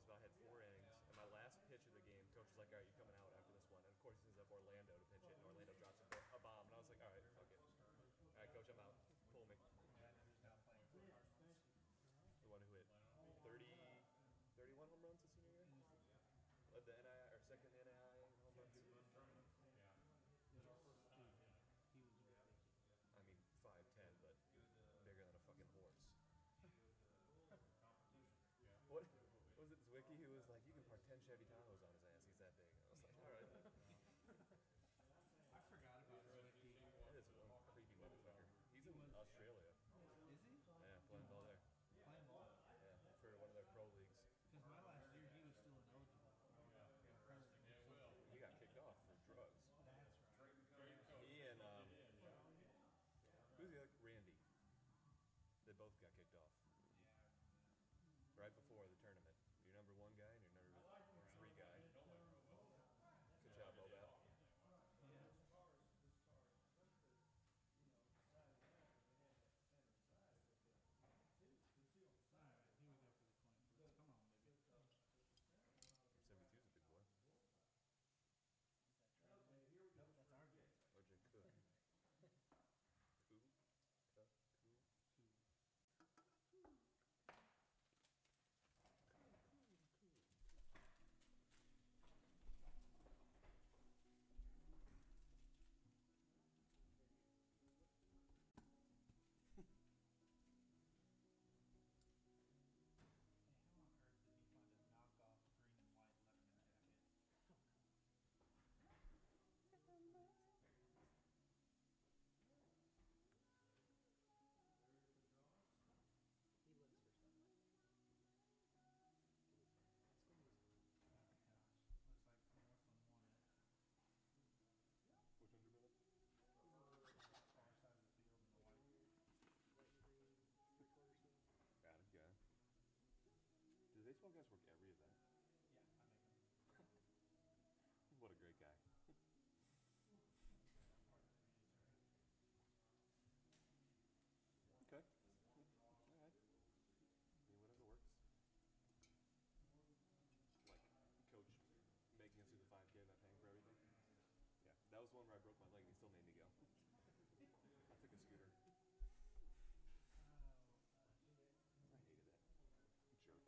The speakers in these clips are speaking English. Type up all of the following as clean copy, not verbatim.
was about to hit 4 innings, and my last pitch of the game, coach was like, "All right, you're coming out after this one." And of course, he sends up Orlando to pitch it, and Orlando drops a bomb, and I was like, "All right, fuck it. All right, coach, I'm out. Pull me." The one who hit 30, 31 home runs his senior year, led the NII or second NII home runs. I mean, 5'10", but bigger than a fucking horse. What was it, Zwicky who was like, you can park 10 Chevy Tahoes on his ass, he's that big. I was like, alright. I forgot about Zwicky. That is one creepy motherfucker. He's in Australia. Is he? Yeah, playing ball there. Playing ball? Yeah, for one of their pro leagues. Because my last year, he was still ineligible. He got kicked off for drugs. That's right. He and, who's the other? Randy. They both got kicked off. Right before the tournament. Your number 1 guy and your number 3 guy. Good job, Bobat. Yeah. Alright, here we go for the coin flip. Come on, baby. 72 is a big boy. Nope, that's our game. Arjun Cook. Cook? Cook? He looks for stuff. Looks like Morthland won it. Which one's your brother? Far side of the field in the white. White and green, 3/4 sleeve. Got it, got it. Do the baseball guys work every event? Yeah, I make them. What a great guy. Okay. Alright. I mean, whatever works. Like, coach making us do the 5K, not paying for everything. Yeah, that was the one where I broke my leg and he still made me go. I took a scooter. I hated that. Jerk.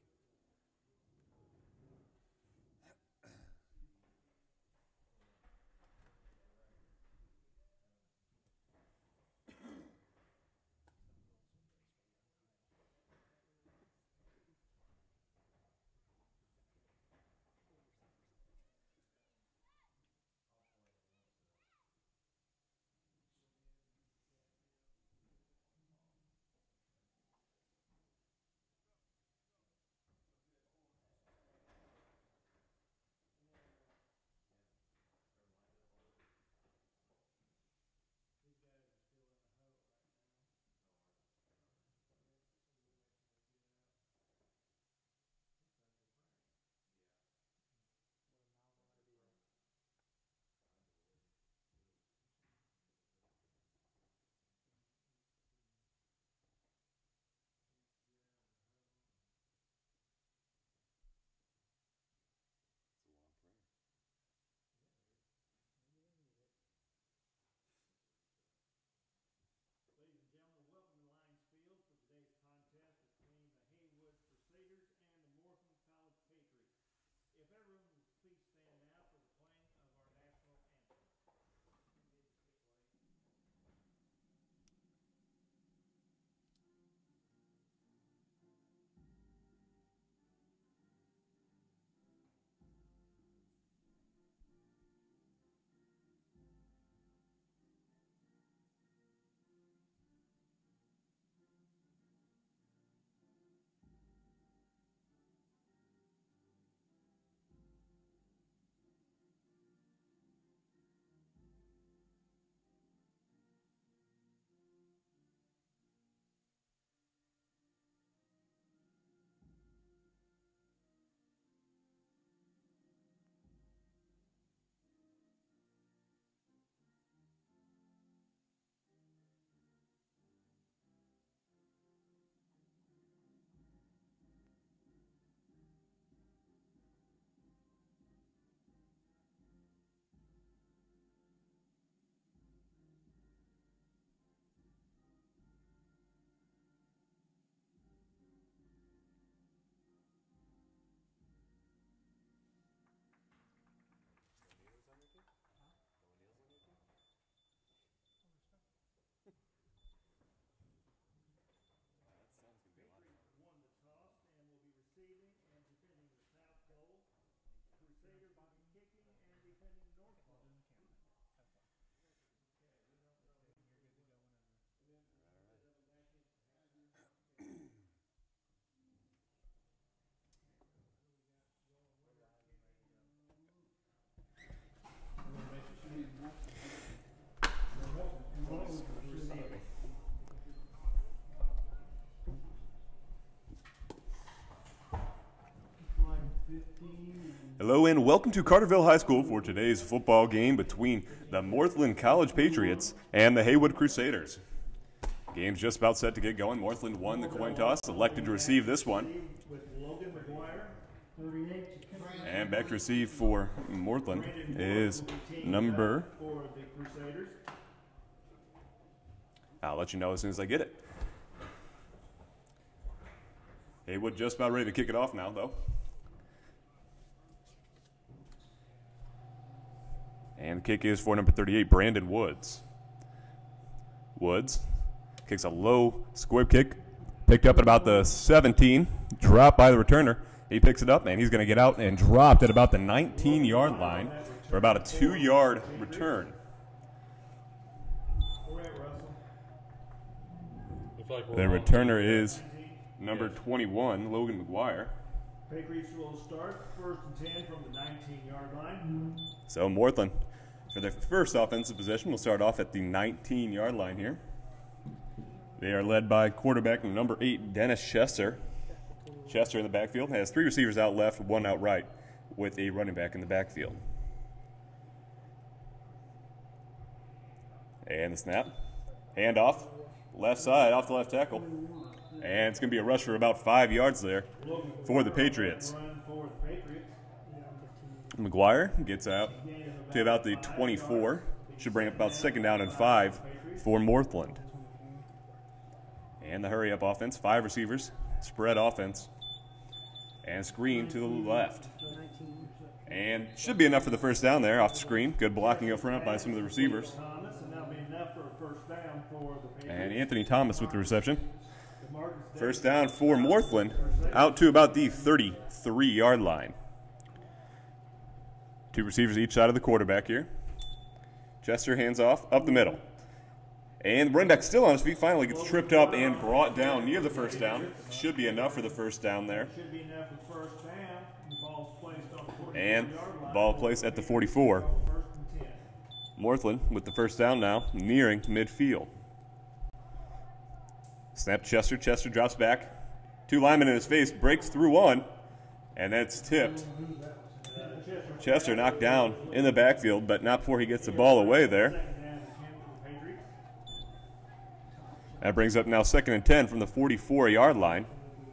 Hello and welcome to Carterville High School for today's football game between the Morthland College Patriots and the Haywood Crusaders. Game's just about set to get going. Morthland won the coin toss, elected to receive this one. And back to receive for Morthland is number. I'll let you know as soon as I get it. Haywood just about ready to kick it off now, though. And the kick is for number 38, Brandon Woods. Woods kicks a low squib kick, picked up at about the 17, dropped by the returner. He picks it up, and he's going to get out and dropped at about the 19-yard line for about a 2-yard return. The returner is number 21, Logan McGuire. Patriots will start 1st and 10 from the 19-yard line. So Morthland, for their first offensive possession, will start off at the 19-yard line here. They are led by quarterback number 8, Dennis Chester. Chester in the backfield has 3 receivers out left, 1 out right, with a running back in the backfield. And the snap. Handoff. Left side, off the left tackle. And it's going to be a rush for about 5 yards there for the Patriots. McGuire gets out to about the 24. Should bring up about 2nd down and 5 for Morthland. And the hurry-up offense, 5 receivers, spread offense, and screen to the left. And should be enough for the first down there off the screen. Good blocking up front by some of the receivers. And Anthony Thomas with the reception. First down for Morthland, out to about the 33-yard line. 2 receivers each side of the quarterback here. Chester hands off, up the middle. And the running back still on his feet, finally gets tripped up and brought down near the first down. Should be enough for the first down there. And ball placed at the 44. Morthland with the first down now, nearing midfield. Snap Chester. Chester drops back. 2 linemen in his face, breaks through one, and that's tipped. Chester knocked down in the backfield, but not before he gets the ball away there. That brings up now 2nd and 10 from the 44-yard line.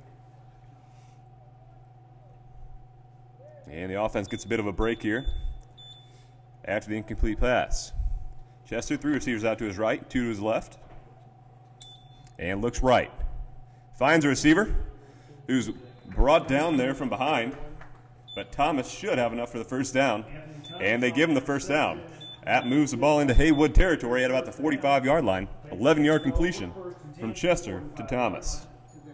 And the offense gets a bit of a break here after the incomplete pass. Chester, 3 receivers out to his right, 2 to his left. And looks right. Finds a receiver who's brought down there from behind. But Thomas should have enough for the first down. And they give him the first down. That moves the ball into Haywood territory at about the 45-yard line. 11-yard completion from Chester to Thomas.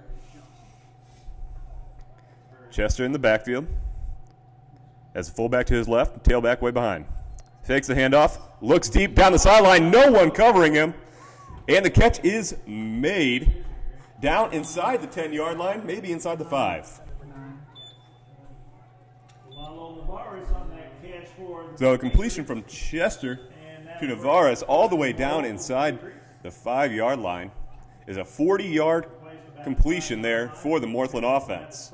Chester in the backfield. Has a fullback to his left, tailback way behind. Fakes the handoff, looks deep down the sideline, no one covering him. And the catch is made down inside the 10-yard line, maybe inside the 5. So a completion from Chester to Navarez all the way down inside the 5-yard line is a 40-yard completion there for the Morthland offense.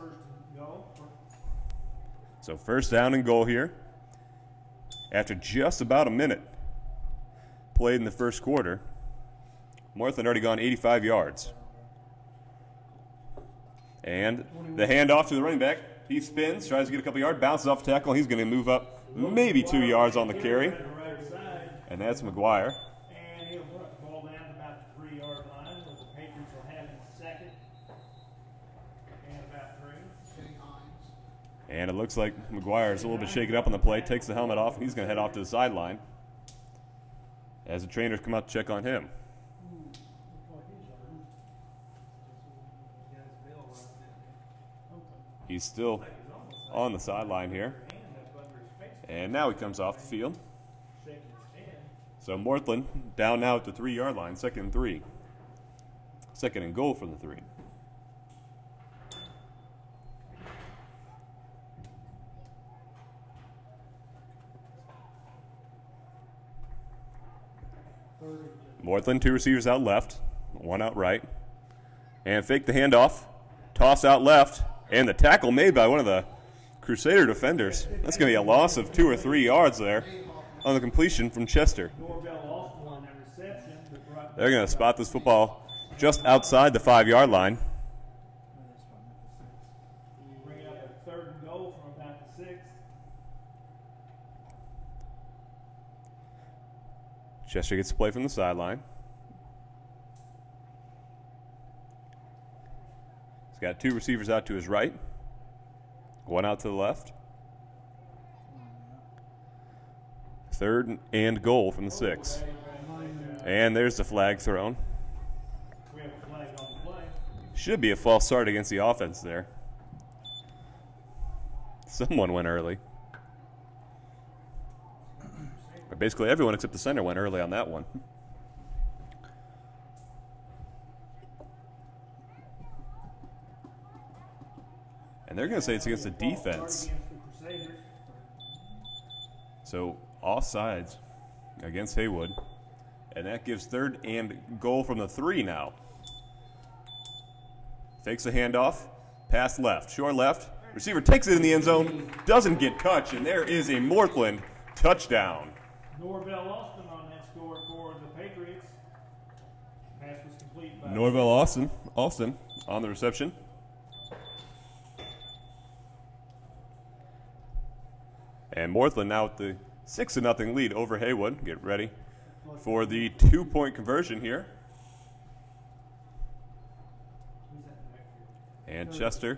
So first down and goal here after just about a minute played in the first quarter. Morthland already gone 85 yards. And the handoff to the running back. He spins, tries to get a couple yards, bounces off the tackle. He's going to move up maybe 2 yards on the carry. And that's McGuire. And he'll put the ball down to about the 3-yard line, where the Patriots will have him 2nd and about 3. And it looks like McGuire is a little bit shaken up on the play, takes the helmet off, and he's going to head off to the sideline as the trainers come out to check on him. He's still on the sideline here. And now he comes off the field. So Morthland down now at the 3-yard line, 2nd and 3. 2nd and goal from the 3. Morthland, 2 receivers out left, 1 out right. And fake the handoff, toss out left, and the tackle made by one of the Crusader defenders. That's going to be a loss of 2 or 3 yards there on the completion from Chester. Norvell Austin on that reception. They're going to spot this football just outside the 5-yard line. Bring up a 3rd and goal from about the 6. Chester gets to play from the sideline. He's got 2 receivers out to his right, 1 out to the left. 3rd and goal from the 6. And there's the flag thrown. We have a flag on the play. Should be a false start against the offense there. Someone went early. Or basically everyone except the center went early on that one. And they're going to say it's against the defense. So offsides against Haywood. And that gives 3rd and goal from the 3 now. Takes the handoff. Pass left. Short left. Receiver takes it in the end zone. Doesn't get touched. And there is a Morthland touchdown. Norvell Austin on that score for the Patriots. Pass was complete by Norvell Austin on the reception. And Morthland now with the 6-0 lead over Haywood. Get ready for the 2-point conversion here. And Chester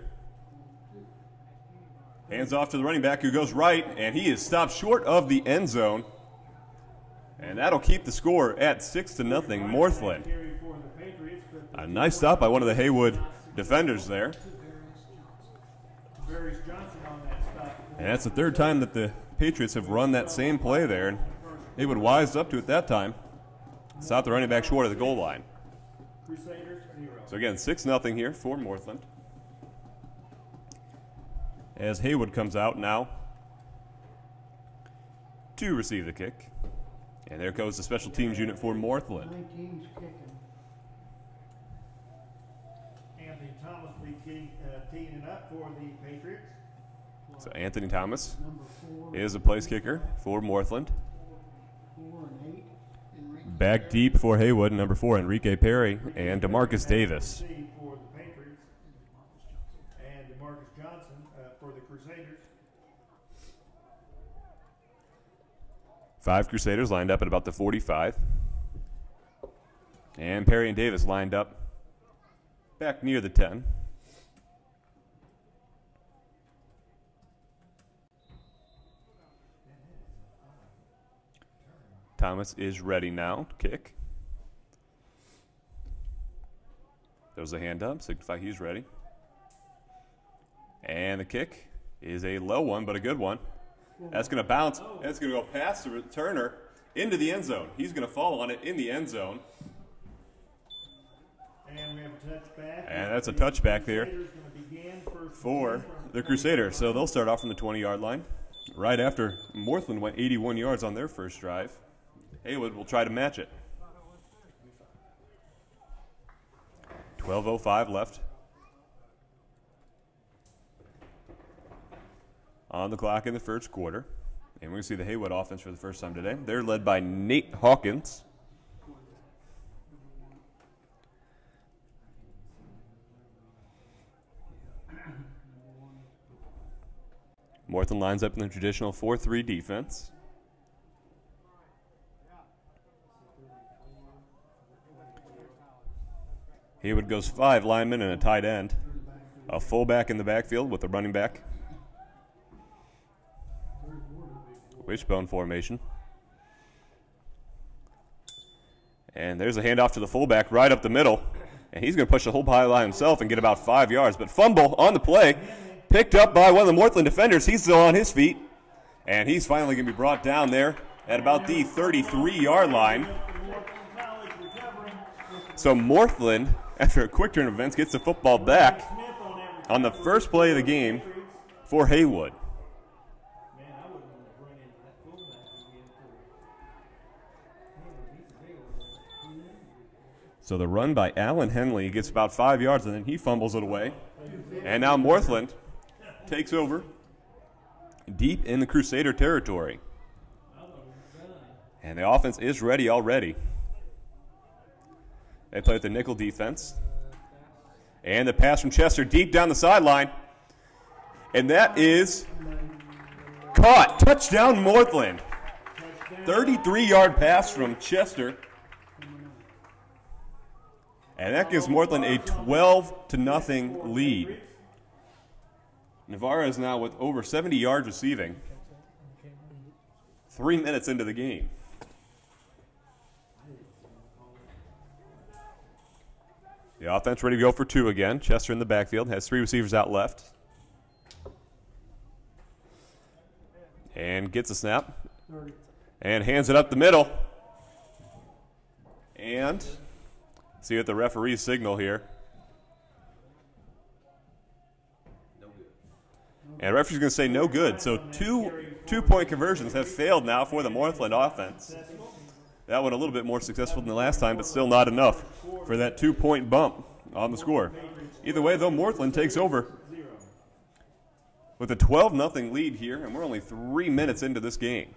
hands off to the running back who goes right, and he is stopped short of the end zone. And that'll keep the score at 6-0 Morthland. A nice stop by one of the Haywood defenders there. And that's the 3rd time that the Patriots have run that same play there. And Haywood wised up to it that time. Stopped the running back short of the goal line. So again, 6-0 here for Morthland. As Haywood comes out now to receive the kick. And there goes the special teams unit for Morthland. 19's kicking. Anthony Thomas will be teeing it up for the Patriots. So Anthony Thomas Number 4. is a place kicker for Morthland. 4 and 8. Enrique Back deep for Haywood, number 4, Enrique Perry, and DeMarcus Davis. For the Patriots. And DeMarcus Johnson for the Crusaders. 5 Crusaders lined up at about the 45. And Perry and Davis lined up back near the 10. Thomas is ready now to kick. There's a hand up, signify he's ready. And the kick is a low one, but a good one. That's going to bounce. That's going to go past the returner into the end zone. He's going to fall on it in the end zone. And we have a touchback. And that's a touchback there for the Crusaders. So they'll start off from the 20-yard line. Right after Morthland went 81 yards on their first drive. Haywood will try to match it. 12:05 left on the clock in the first quarter. And we're going to see the Haywood offense for the first time today. They're led by Nate Hawkins. Morthland lines up in the traditional 4-3 defense. Haywood goes 5 linemen and a tight end. A fullback in the backfield with a running back. Wishbone formation. And there's a handoff to the fullback right up the middle. And he's going to push the whole pile by himself and get about 5 yards. But fumble on the play. Picked up by one of the Morthland defenders. He's still on his feet. And he's finally going to be brought down there at about the 33-yard line. So Morthland, after a quick turn of events, gets the football back on the first play of the game for Haywood. So the run by Allen Henley gets about 5 yards, and then he fumbles it away. And now Morthland takes over deep in the Crusader territory. And the offense is ready already. They play with the nickel defense. And the pass from Chester deep down the sideline. And that is caught. Touchdown, Morthland. 33-yard pass from Chester. And that gives Morthland a 12-0 lead. Navarro is now with over 70 yards receiving. 3 minutes into the game. The offense ready to go for two again. Chester in the backfield, has three receivers out left. And gets a snap. And hands it up the middle. And see what the referees signal here. And the referee's going to say no good. So two-point conversions have failed now for the Morthland offense. That one a little bit more successful than the last time, but still not enough for that 2-point bump on the score. Either way, though, Morthland takes over with a 12-0 lead here, and we're only 3 minutes into this game.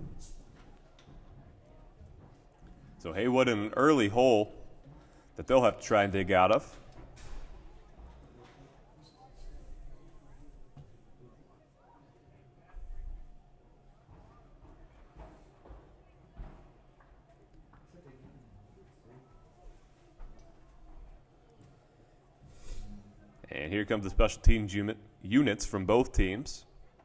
So Haywood in an early hole that they'll have to try and dig out of. And here comes the special teams units from both teams.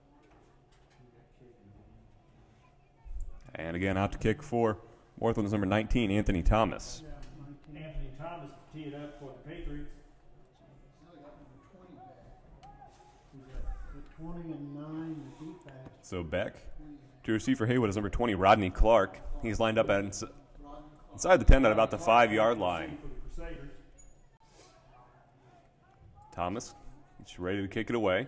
And again, out to kick for Morthland's number 19, Anthony Thomas. Anthony Thomas to tee it up for the Patriots. The 20 and 9, the defense. So back to receive for Haywood is number 20, Rodney Clark. He's lined up at inside the 10 at about the 5-yard line. Thomas is ready to kick it away.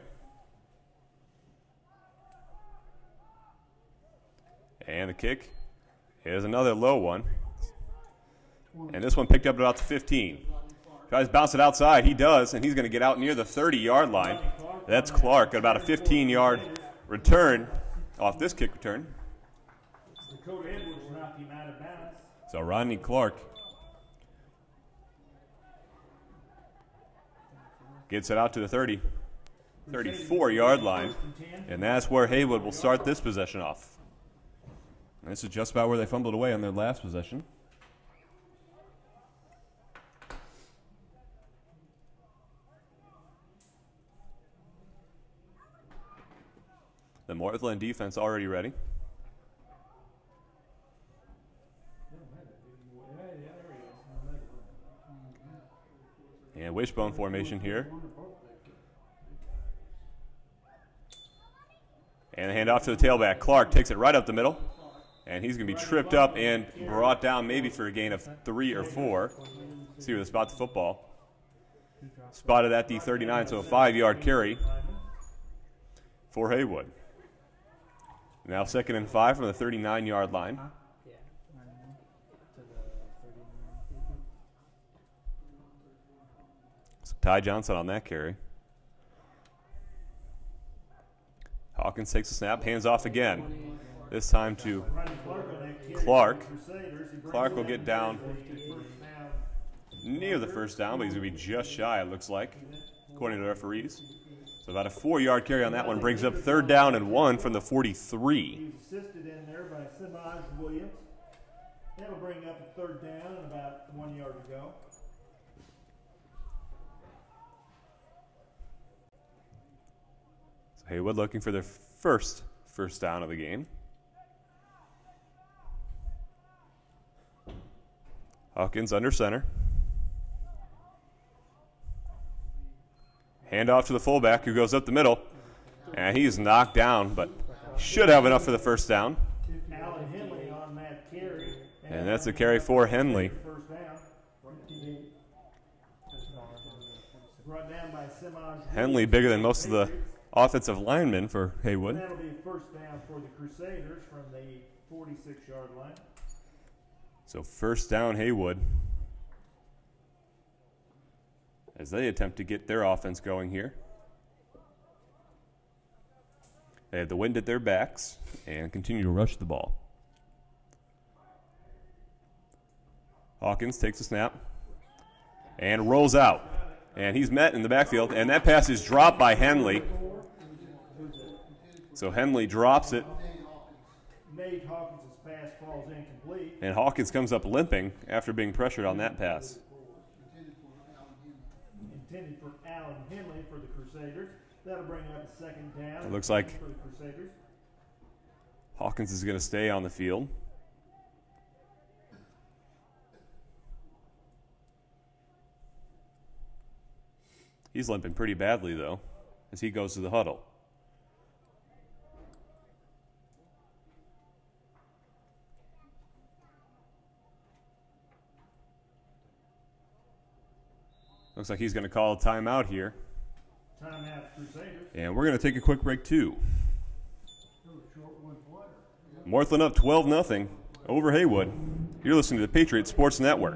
And the kick is another low one. And this one picked up at about the 15. Tries to bounce it outside. He does, and he's going to get out near the 30-yard line. That's Clark at about a 15-yard return off this kick return. So Rodney Clark gets it out to the 34-yard line, and that's where Haywood will start this possession off. And this is just about where they fumbled away on their last possession. The Morthland defense already ready. And wishbone formation here. And the handoff to the tailback. Clark takes it right up the middle. And he's going to be tripped up and brought down maybe for a gain of 3 or 4. See where they spot the football. Spotted at the 39, so a 5-yard carry for Haywood. Now 2nd and 5 from the 39-yard line. So Ty Johnson on that carry. Hawkins takes a snap, hands off again. This time to Clark. Clark will get down near the first down, but he's going to be just shy, it looks like, according to the referees. So about a 4-yard carry on that one brings up 3rd down and 1 from the 43. He's assisted in there by Simaj Williams. That'll bring up a 3rd down and about 1 yard to go. So Haywood looking for their first down of the game. Hawkins under center. Handoff to the fullback who goes up the middle. And he's knocked down, but should have enough for the first down. And that's a carry for Henley. Henley bigger than most of the offensive linemen for Haywood. That'll be a 1st down for the Crusaders from the 46-yard line. So 1st down Haywood as they attempt to get their offense going here. They have the wind at their backs and continue to rush the ball. Hawkins takes a snap and rolls out. And he's met in the backfield, and that pass is dropped by Henley. So Henley drops it. Nate Hawkins' pass falls incomplete. And Hawkins comes up limping after being pressured on that pass. Intended for Allen Henley for the Crusaders. That'll bring up a second down. It looks like for the Crusaders. Hawkins is going to stay on the field. He's limping pretty badly, though, as he goes to the huddle. Looks like he's going to call a timeout here. Timeout, Crusaders. And we're going to take a quick break, too. Morthland up 12-0 over Haywood. You're listening to the Patriot Sports Network.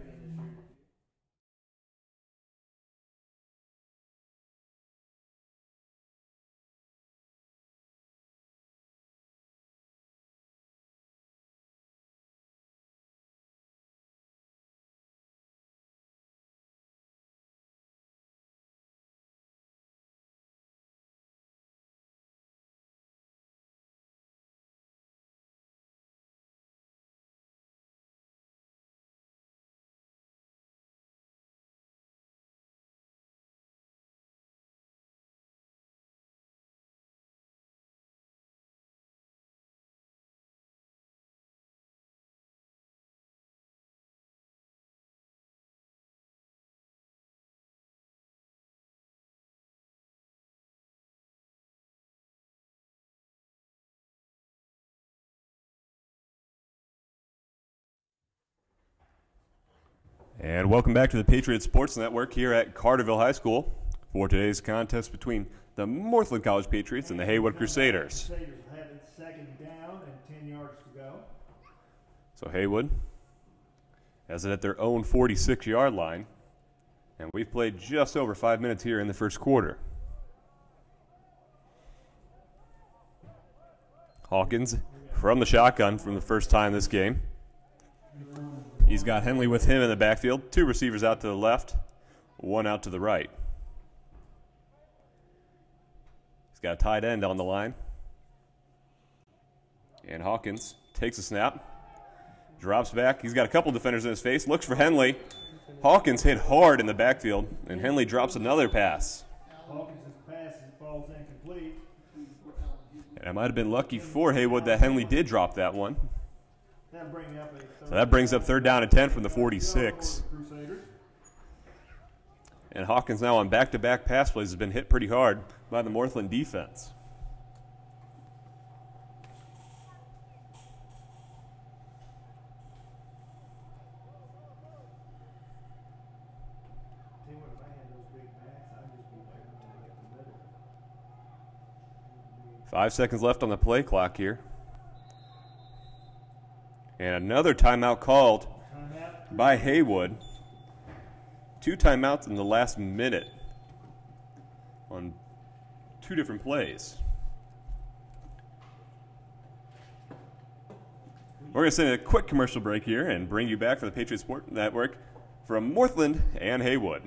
And welcome back to the Patriot Sports Network here at Carterville High School for today's contest between the Morthland College Patriots and the Haywood Crusaders. Crusaders will have it second down and 10 yards to go. So Haywood has it at their own 46-yard line, and we've played just over 5 minutes here in the first quarter. Hawkins from the shotgun from the first time this game. He's got Henley with him in the backfield. Two receivers out to the left, one out to the right. He's got a tight end on the line. And Hawkins takes a snap, drops back. He's got a couple defenders in his face, looks for Henley. Hawkins hit hard in the backfield, and Henley drops another pass. Hawkins' pass falls incomplete. And I might have been lucky for Haywood that Henley did drop that one. So that brings up third down and 10 from the 46. And Hawkins now on back-to-back pass plays has been hit pretty hard by the Morthland defense. Five seconds left on the play clock here. And another timeout called by Haywood. Two timeouts in the last minute on two different plays. We're going to send a quick commercial break here and bring you back for the Patriot Sport Network from Morthland and Haywood.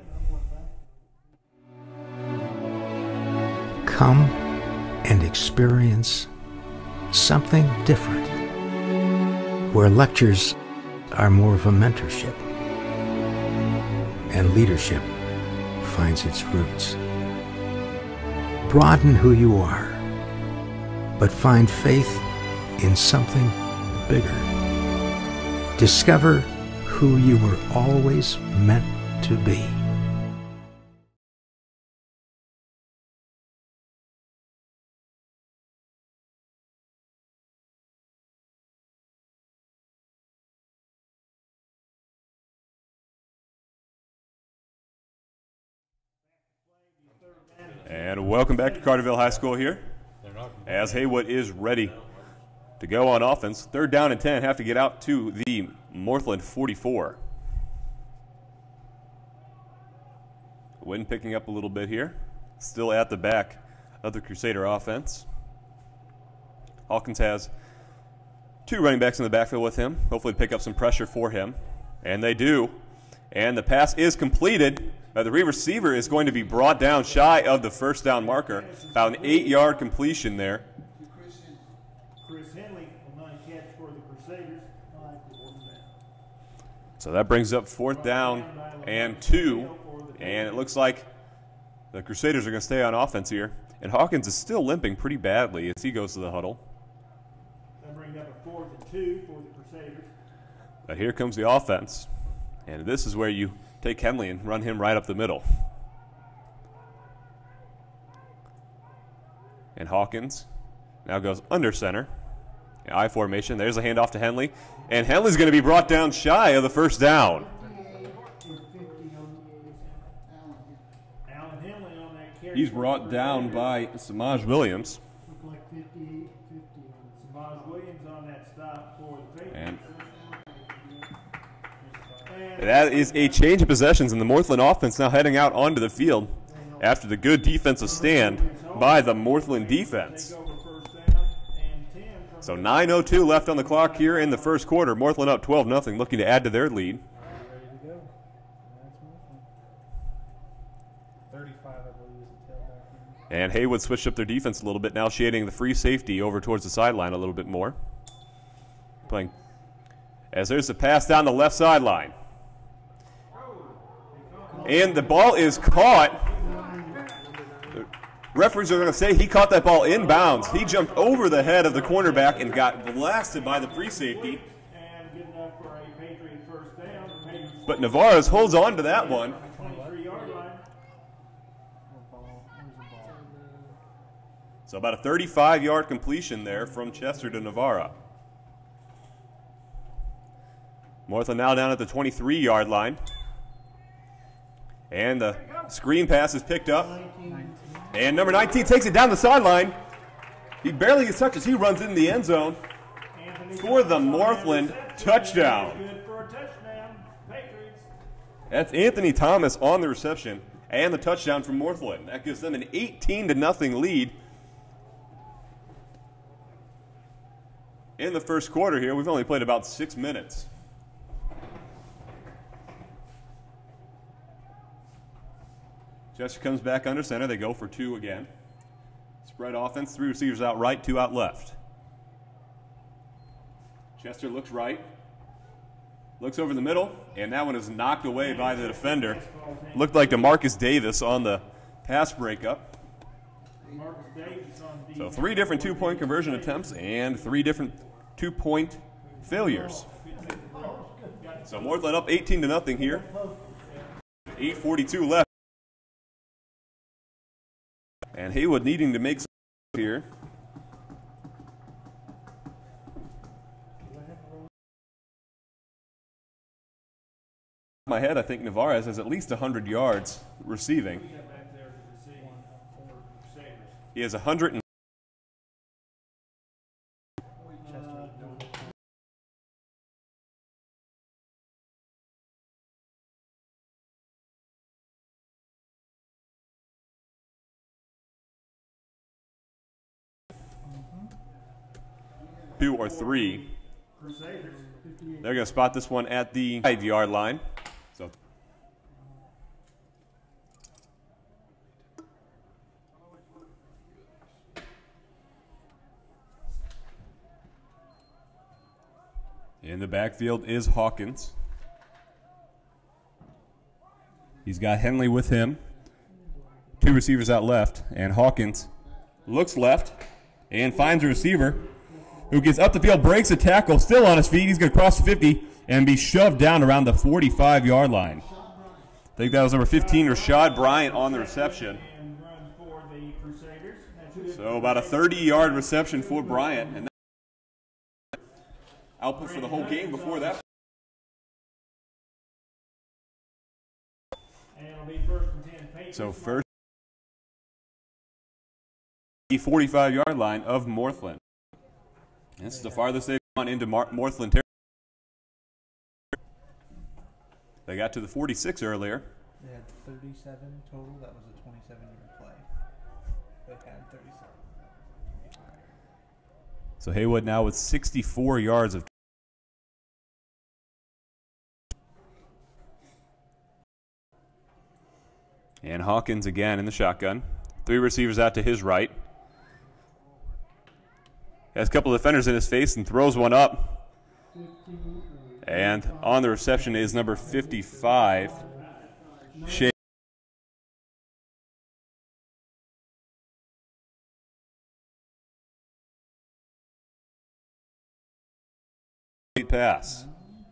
Come and experience something different, where lectures are more of a mentorship and leadership finds its roots. Broaden who you are, but find faith in something bigger. Discover who you were always meant to be. And welcome back to Carterville High School here, as Haywood is ready to go on offense. Third down and 10, have to get out to the Morthland 44. Wind picking up a little bit here, still at the back of the Crusader offense. Hawkins has 2 running backs in the backfield with him. Hopefully pick up some pressure for him. And they do. And the pass is completed. The receiver is going to be brought down shy of the first down marker. About an 8-yard completion there. Chris Henley will not catch for the Crusaders. So that brings up 4th down and 2. And it looks like the Crusaders are going to stay on offense here. And Hawkins is still limping pretty badly as he goes to the huddle. That brings up a 4th and 2 for the Crusaders. But here comes the offense. And this is where you take Henley and run him right up the middle. And Hawkins now goes under center. I formation. There's a handoff to Henley. And Henley's going to be brought down shy of the first down. He's brought down by Samaj Williams. Looked like 58, 50. Samaj Williams on that stop for the Patriots. And that is a change of possessions, and the Morthland offense now heading out onto the field after the good defensive stand by the Morthland defense. So 9:02 left on the clock here in the first quarter. Morthland up 12-0, looking to add to their lead. Ready to go. That's Morthland. 35, I believe, is the tailback. And Haywood switched up their defense a little bit, now shading the free safety over towards the sideline a little bit more. Playing as there's a pass down the left sideline. And the ball is caught. The referees are going to say he caught that ball inbounds. He jumped over the head of the cornerback and got blasted by the free safety. But Navarez holds on to that one. So about a 35-yard completion there from Chester to Navarra. Morthland now down at the 23-yard line. And the screen pass is picked up. And number 19 takes it down the sideline. He barely gets touches. He runs in the end zone for the Morthland touchdown. That's Anthony Thomas on the reception and the touchdown from Morthland. That gives them an 18-0 lead in the first quarter here. We've only played about 6 minutes. Chester comes back under center. They go for 2 again. Spread offense, 3 receivers out right, 2 out left. Chester looks right, looks over the middle, and that one is knocked away by the defender. Looked like DeMarcus Davis on the pass breakup. So 3 different 2-point conversion attempts and 3 different 2-point failures. So Morthland up 18-0 here. 8:42 left. And Haywood needing to make some here. My head, I think Navarez has at least 100 yards receiving. He has 100. Two or 3. They're going to spot this one at the 5-yard line. So in the backfield is Hawkins. He's got Henley with him. 2 receivers out left, and Hawkins looks left and finds a receiver who gets up the field, breaks a tackle, still on his feet. He's going to cross the 50 and be shoved down around the 45-yard line. I think that was number 15, Rashad Bryant, on the reception. So about a 30-yard reception for Bryant. And output for the whole game before that. So first, the 45-yard line of Morthland. This is the farthest they've gone into Morthland territory. They got to the 46 earlier. They had 37 total. That was a 27-yard play. They had 37. So Haywood now with 64 yards of. And Hawkins again in the shotgun. 3 receivers out to his right. Has a couple of defenders in his face and throws one up. And on the reception is number 55, Shea. Pass.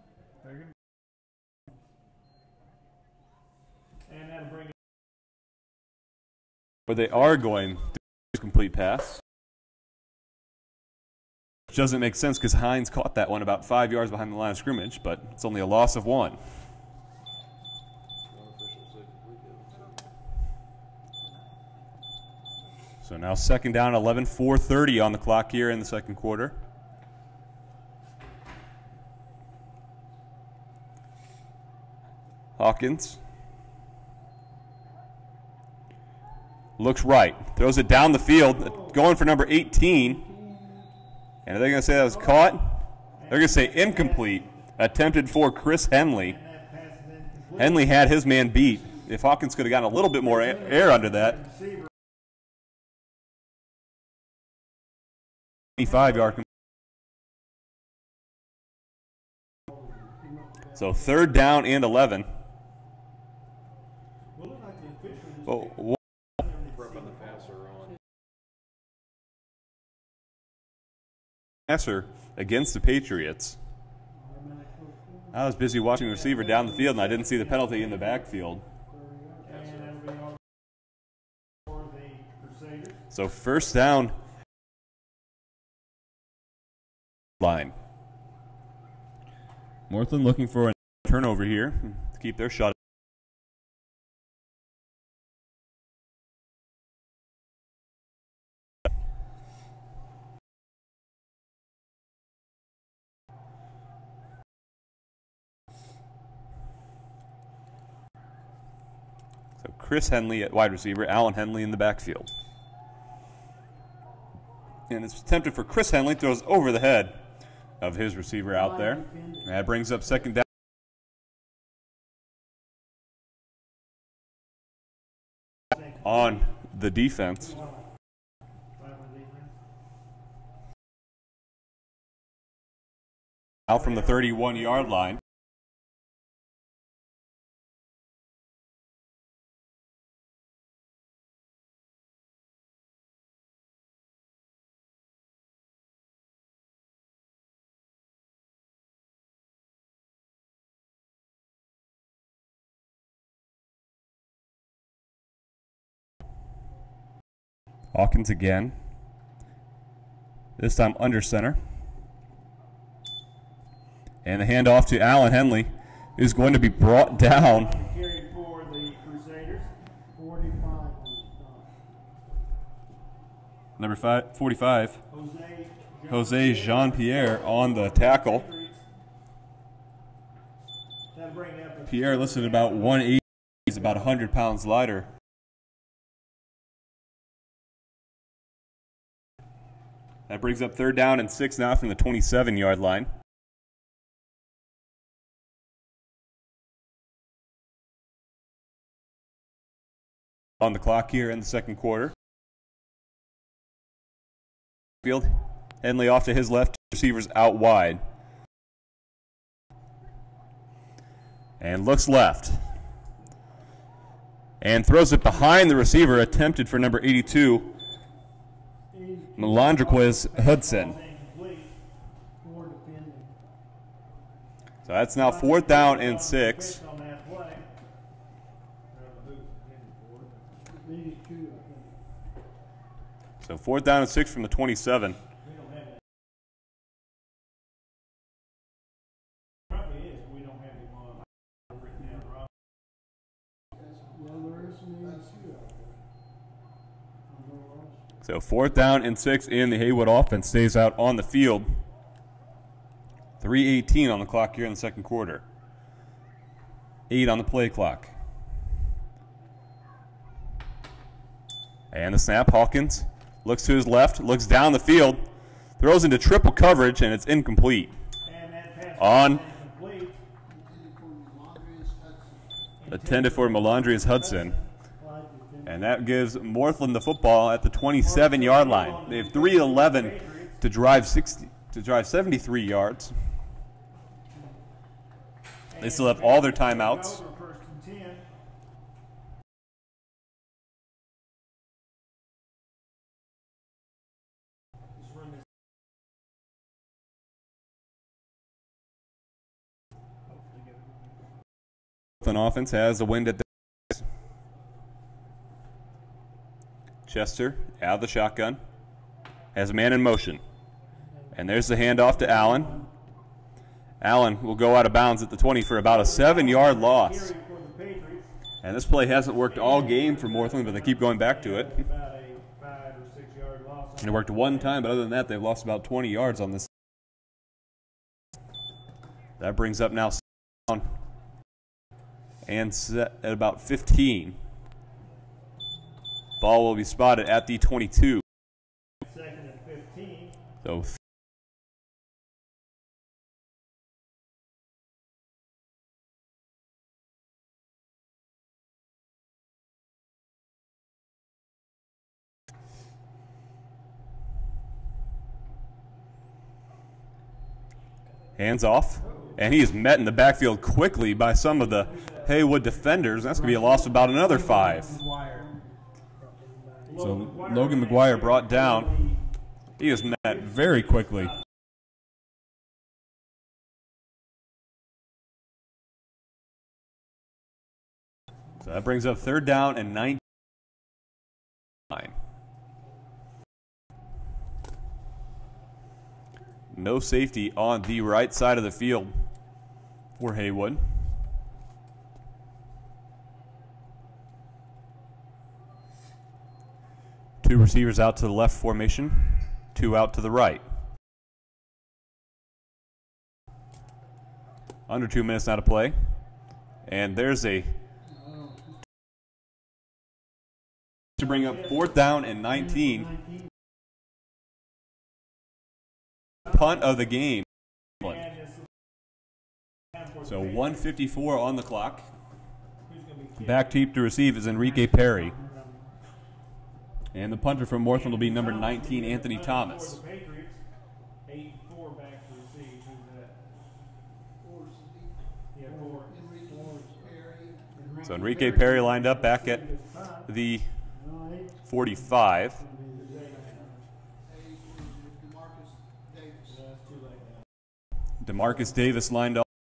And that'll bring it. But they are going to complete pass. Which doesn't make sense because Hines caught that one about 5 yards behind the line of scrimmage, but it's only a loss of 1. So now second down, 11, 4:30 on the clock here in the second quarter. Hawkins looks right, throws it down the field, going for number 18. And are they going to say that was caught? They're going to say incomplete. Attempted for Chris Henley. Henley had his man beat. If Hawkins could have gotten a little bit more air under that. 25-yard. So third down and 11. Oh, passer against the Patriots. I was busy watching the receiver down the field, and I didn't see the penalty in the backfield. So first down line. Morthland looking for a turnover here to keep their shot. So Chris Henley at wide receiver, Alan Henley in the backfield. And it's attempted for Chris Henley, throws over the head of his receiver out there. And that brings up second down. On the defense. Out from the 31-yard line. Hawkins again. This time under center. And the handoff to Alan Henley is going to be brought down. Carry for the Crusaders. 45. Number 45, Jose Jean-Pierre on the tackle. Pierre listed about 180. He's about 100 pounds lighter. That brings up third down and 6 now from the 27-yard line. On the clock here in the second quarter. Field, Henley off to his left, receivers out wide. And looks left. And throws it behind the receiver, attempted for number 82. Melandriquez Hudson. So that's now fourth down and 6. So fourth down and 6 from the 27. So fourth down and 6 in the Haywood offense stays out on the field. 3:18 on the clock here in the second quarter. 8 on the play clock. And the snap, Hawkins looks to his left, looks down the field, Throws into triple coverage, and it's incomplete. And that pass On. is incomplete. Intended for Melandrius Hudson. And that gives Morthland the football at the 27-yard line. They have 3:11 to drive 73 yards. They still have all their timeouts. First and 10. Morthland offense has a wind at the Chester out of the shotgun. Has a man in motion. And there's the handoff to Allen. Allen will go out of bounds at the 20 for about a 7-yard loss. And this play hasn't worked all game for Morthland, but they keep going back to it. About a 5 or 6 yard loss. And it worked one time, but other than that, they've lost about 20 yards on this. That brings up now down and set at about 15. Ball will be spotted at the 22. Second and 15. So hands off, and he is met in the backfield quickly by some of the Haywood defenders. That's going to be a loss of about another 5. So Logan McGuire brought down. He is met very quickly. So that brings up 3rd down and 19. No safety on the right side of the field for Haywood. Two receivers out to the left formation, 2 out to the right. Under 2 minutes now to play. And there's a to bring up 4th down and 19. Punt of the game. So 1:54 on the clock. Back deep to receive is Enrique Perry. And the punter from Morthland will be number 19, Anthony Thomas. 84 back to receive. Who's that? Yeah, 4. So Enrique Perry lined up back at the 45. DeMarcus Davis lined up.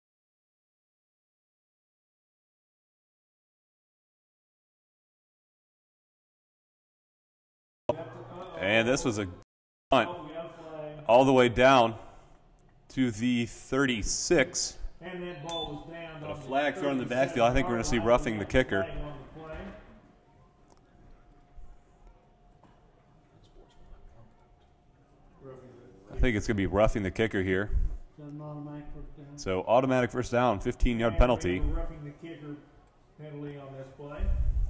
And this was a punt all the way down to the 36. And that ball was down. But a flag thrown in the backfield. I think we're going to see roughing the kicker. I think it's going to be roughing the kicker here. So automatic first down, 15-yard penalty. Roughing the kicker penalty on this play.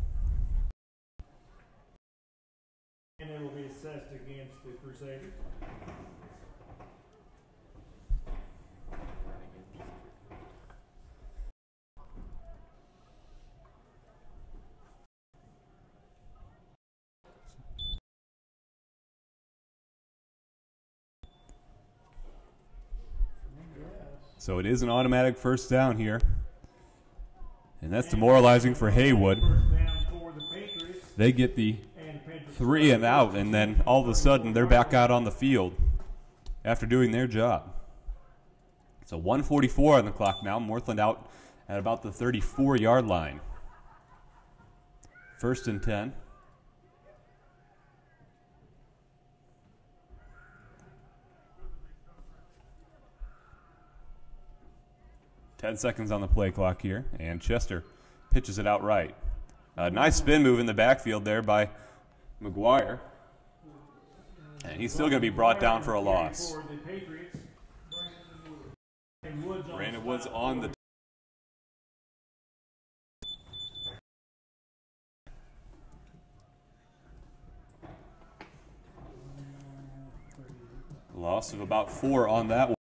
And it will be assessed against the Crusaders. So it is an automatic first down here. And that's demoralizing for Haywood. They get the 3 and out, and then all of a sudden they're back out on the field after doing their job. So 1:44 on the clock now. Morthland out at about the 34-yard line. 1st and 10. Ten seconds on the play clock here, and Chester pitches it out right. A nice spin move in the backfield there by McGuire. And he's still going to be brought down for a loss. Brandon Woods on the loss of about 4 on that one.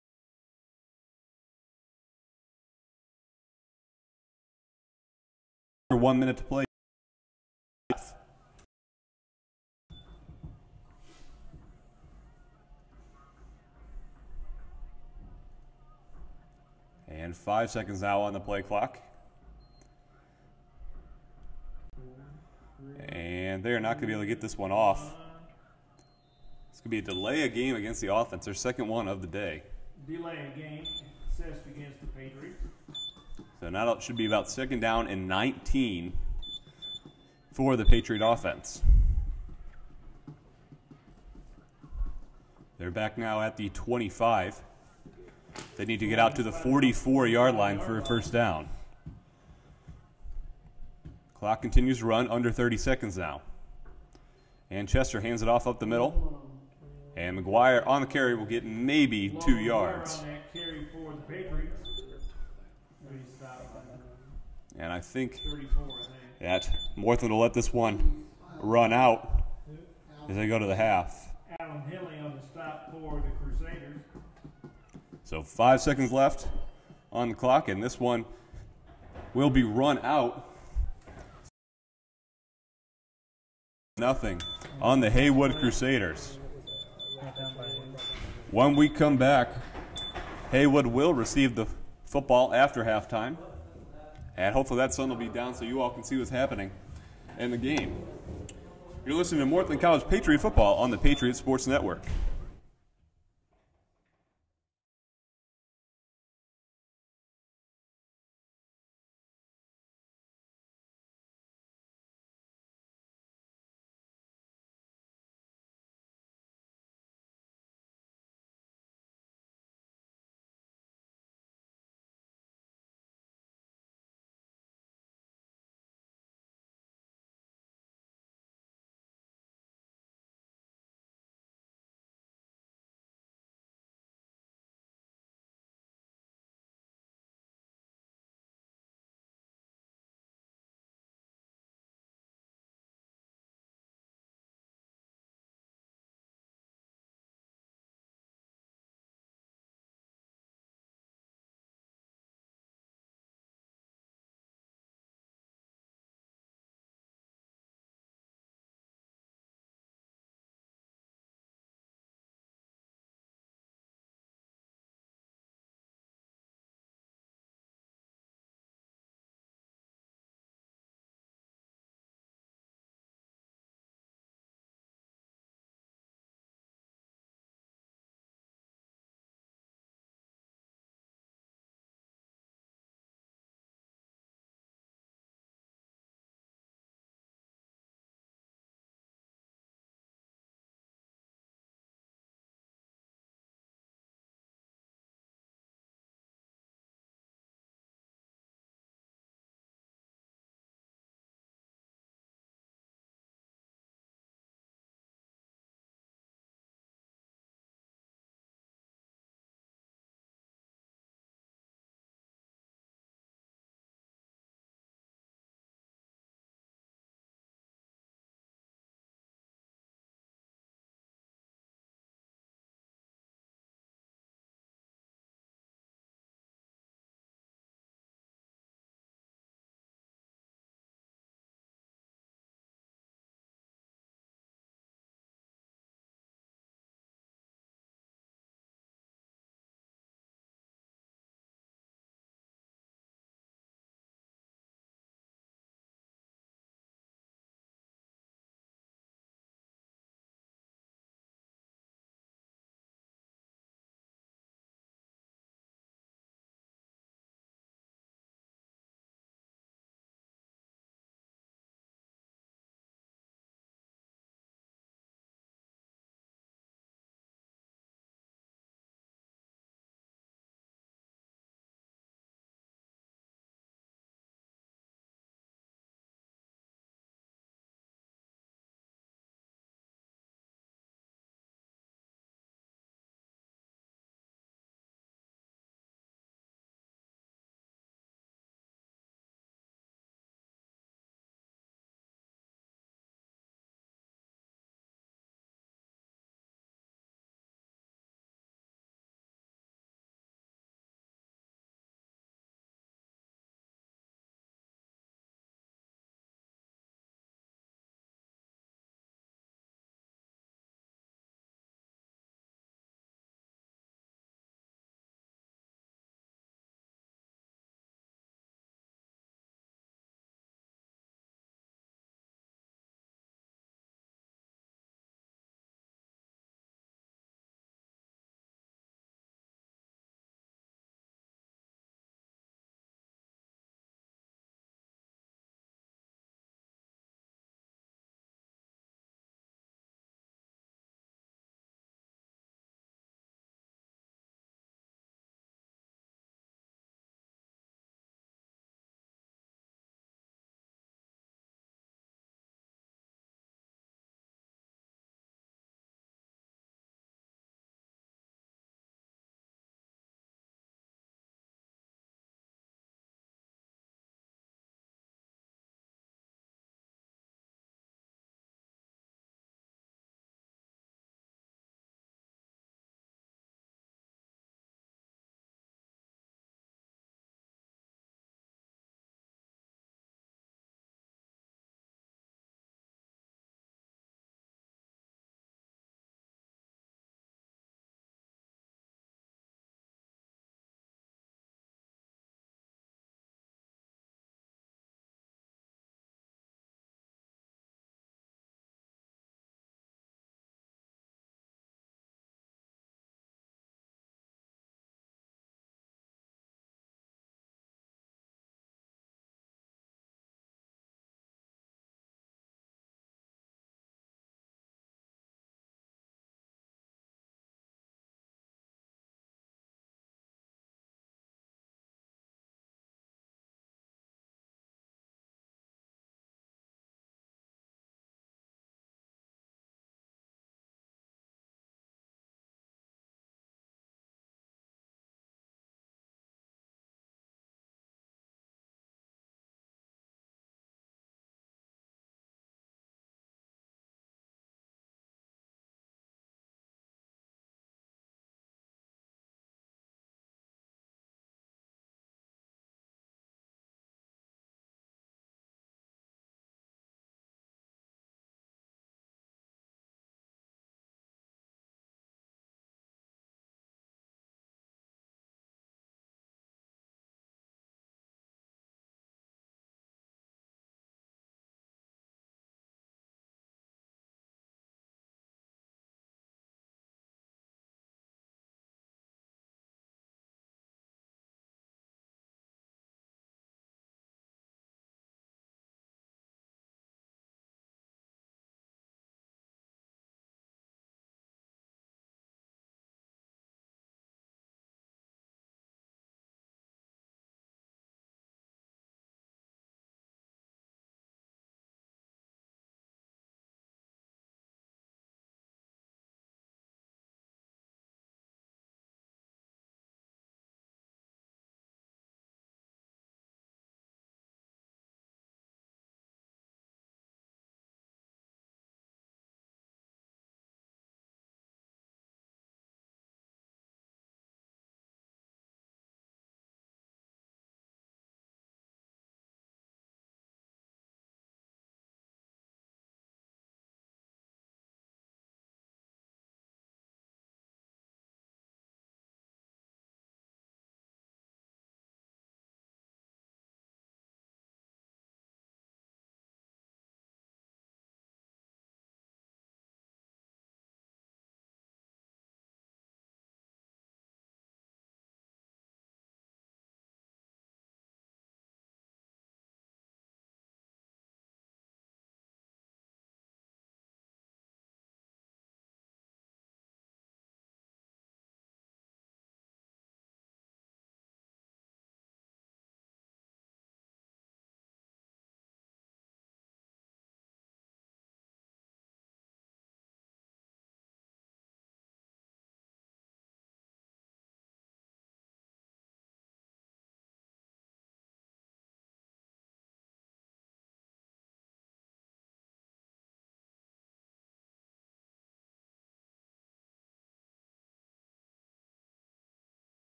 1 minute to play. And 5 seconds now on the play clock. And they're not going to be able to get this one off. It's going to be a delay of game against the offense, their second one of the day. Delay a game assessed against the Patriots. So now it should be about 2nd down and 19 for the Patriot offense. They're back now at the 25. They need to get out to the 44-yard line for a first down. Clock continues to run, under 30 seconds now. And Chester hands it off up the middle. And McGuire on the carry will get maybe 2 yards. On that carry for the Patriots. And I think 34, I think. that Morthland will let this one run out as they go to the half. Alan Hilly on the stop for the Crusaders. So 5 seconds left on the clock, and this one will be run out. Nothing on the Haywood Crusaders. When we come back, Haywood will receive the football after halftime. And hopefully that sun will be down so you all can see what's happening in the game. You're listening to Morthland College Patriot Football on the Patriot Sports Network.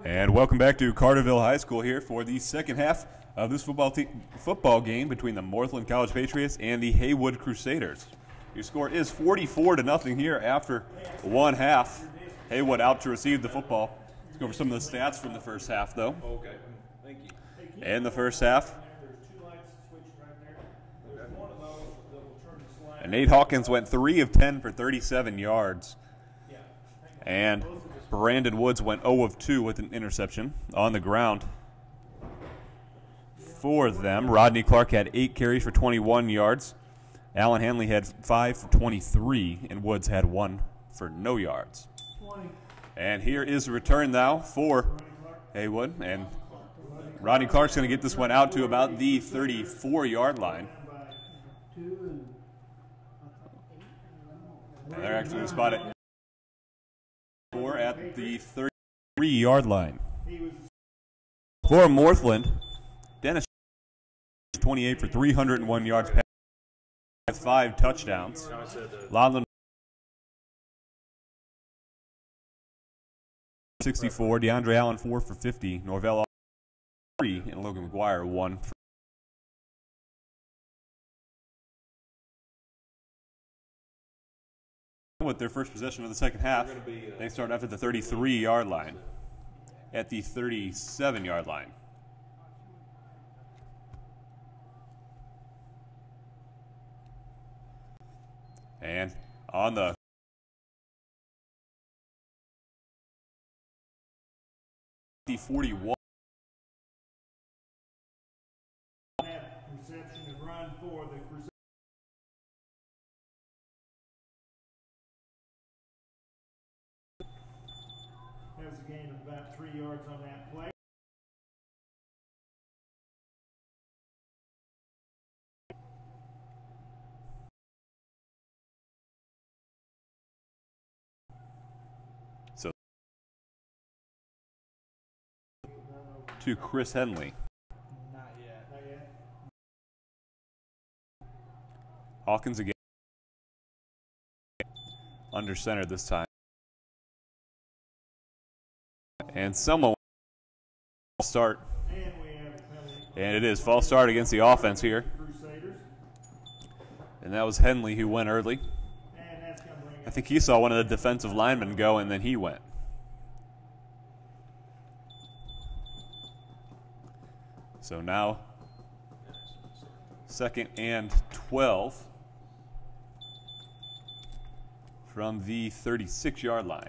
And welcome back to Carterville High School here for the second half of this football game between the Morthland College Patriots and the Haywood Crusaders. Your score is 44-0 here after one half. Haywood out to receive the football. Let's go over some of the stats from the first half, though. Okay, thank you. In the first half, and Nate Hawkins went 3 of 10 for 37 yards. And Brandon Woods went 0 of 2 with an interception on the ground. For them, Rodney Clark had 8 carries for 21 yards. Alan Hanley had 5 for 23, and Woods had 1 for no yards. And here is the return now for Haywood, and Rodney Clark's going to get this one out to about the 34-yard line. And they're actually going to spot it at the 33-yard line. For Morthland, Dennis 28 for 301 yards with 5 touchdowns. Lodland 64, DeAndre Allen 4 for 50, Norvell 3, and Logan McGuire 1 for with their first possession of the second half. They start after the 33-yard line at the 37-yard line. And on the 41. Reception and run for the Crusaders. Has a gain of about 3 yards on that play. So to Chris Henley. Not yet. Not yet. Hawkins again. Under center this time. And someone will start. And we have a penalty. And it is false start against the offense here. Crusaders. And that was Henley who went early. And that's going to bring I think he saw one of the defensive linemen go, and then he went. So now, 2nd and 12 from the 36-yard line.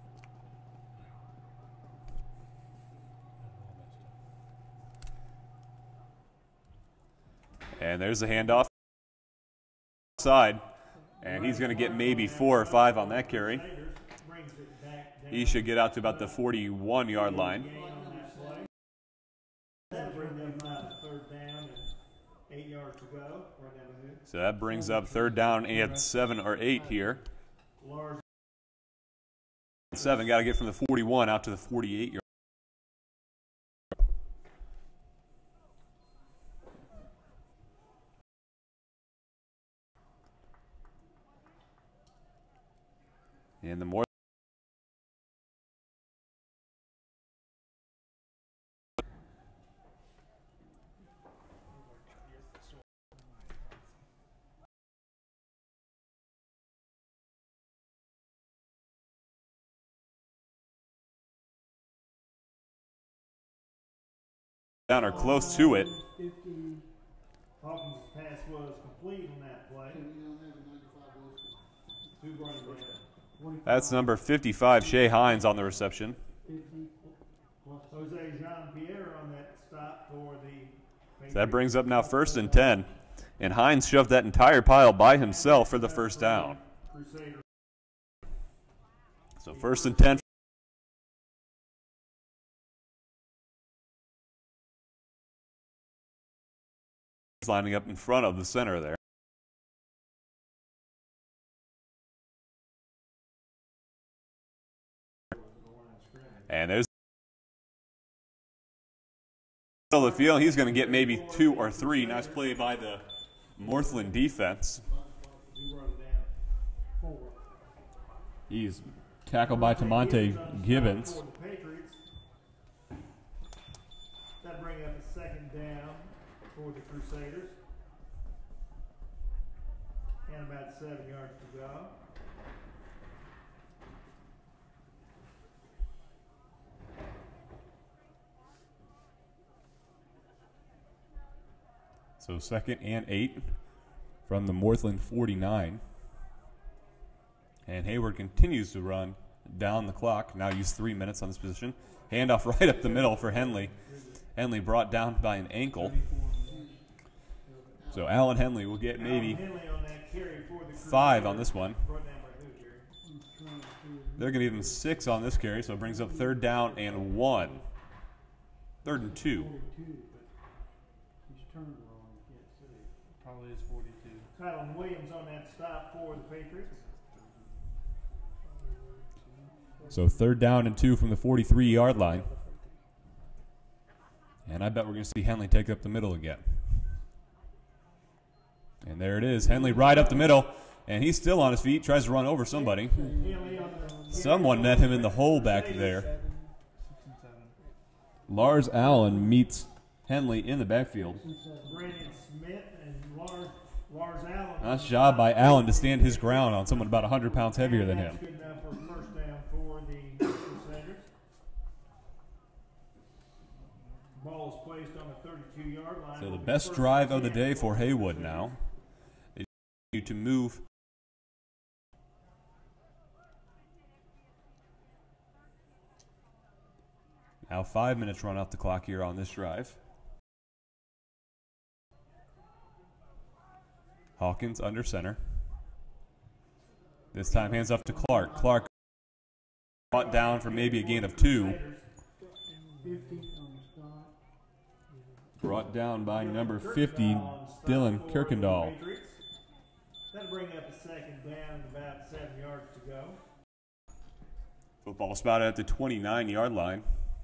And there's the handoff side, and he's going to get maybe 4 or 5 on that carry. He should get out to about the 41-yard line. So that brings up 3rd down and 7 or 8 here. 7 got to get from the 41 out to the 48-yard. And the more down or close to it. Hawkins' pass was complete on that play. That's number 55, Shea Hines, on the reception. Jose Jean-Pierre on that stop for the. So that brings up now 1st and 10. And Hines shoved that entire pile by himself for the 1st down. So 1st and 10. Lining up in front of the center there. And there's the field. He's going to get maybe 2 or 3. Nice play by the Morthland defense. He's tackled by Tamonte Gibbons. down for the Crusaders. And about 7 yards to go. So 2nd and 8 from the Morthland 49. And Haywood continues to run down the clock. Now use 3 minutes on this position. Handoff right up the middle for Henley. Henley brought down by an ankle. So Alan Henley will get maybe 5 on this one. They're going to give him 6 on this carry, so it brings up 3rd down and 1. 3rd and 2. Probably is 42. Kylan Williams on that stop for the Patriots. So 3rd down and 2 from the 43-yard line. And I bet we're going to see Henley take up the middle again. And there it is. Henley right up the middle. And he's still on his feet. Tries to run over somebody. Someone met him in the hole back there. Lars Allen meets Henley in the backfield. Brandon Smith and Lars Allen. Nice job by Allen to stand his ground on someone about 100 pounds heavier than him. Good enough for first down for the Crusaders. Ball is placed on the 32-yard line. So the best drive of the day for Haywood now. They continue to move. Now 5 minutes run off the clock here on this drive. Hawkins under center. This time hands off to Clark. Clark brought down for maybe a gain of 2. Brought down by number 50, Dylan Kirkendall. That'll bring up a 2nd down and about 7 yards to go. Football spotted at the 29-yard line.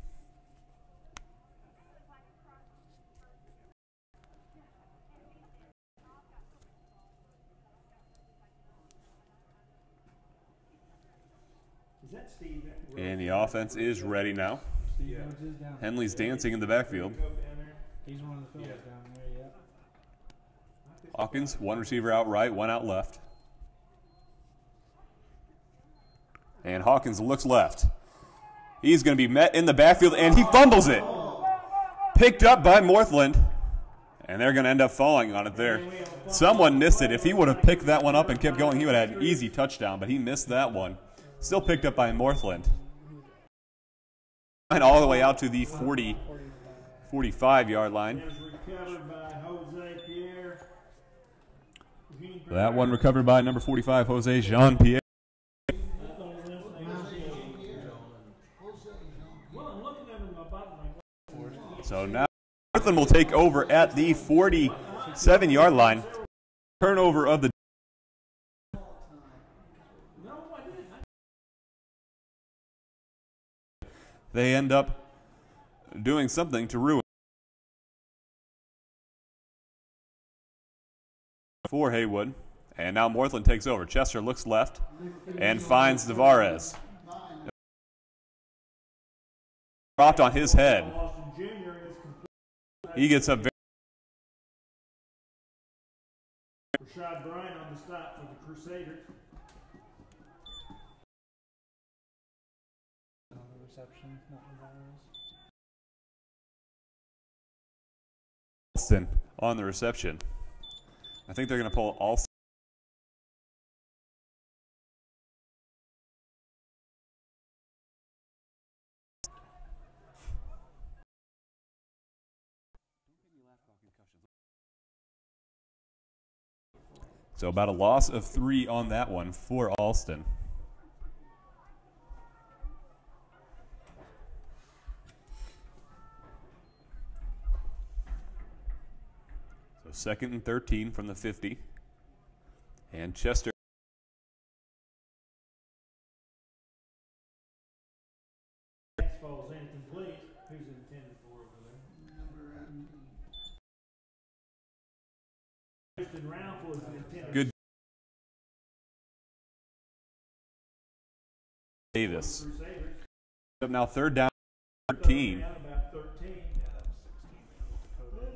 And the offense is ready now. Henley's dancing in the backfield. He's one of the fellas down there, yeah. Hawkins, 1 receiver out right, 1 out left. And Hawkins looks left. He's going to be met in the backfield, and he fumbles it. Picked up by Morthland. And they're going to end up falling on it there. Someone missed it. If he would have picked that one up and kept going, he would have had an easy touchdown, but he missed that one. Still picked up by Morthland. And all the way out to the 45-yard line. That one recovered by number 45, Jose Jean-Pierre. So now Morthland will take over at the 47-yard line. Turnover of the they end up doing something to ruin for Haywood. And now Morthland takes over. Chester looks left and finds Tavares. Dropped on his head. He gets up very Rashad Bryan on the stop for the Crusaders. Alston on the reception. I think they're going to pull Alston. So about a loss of 3 on that one for Alston. So 2nd and 13 from the 50. And Chester. Falls incomplete. Who's intended for over there? Christian Ralph was intended. Good. Davis. Up now 3rd down, 13.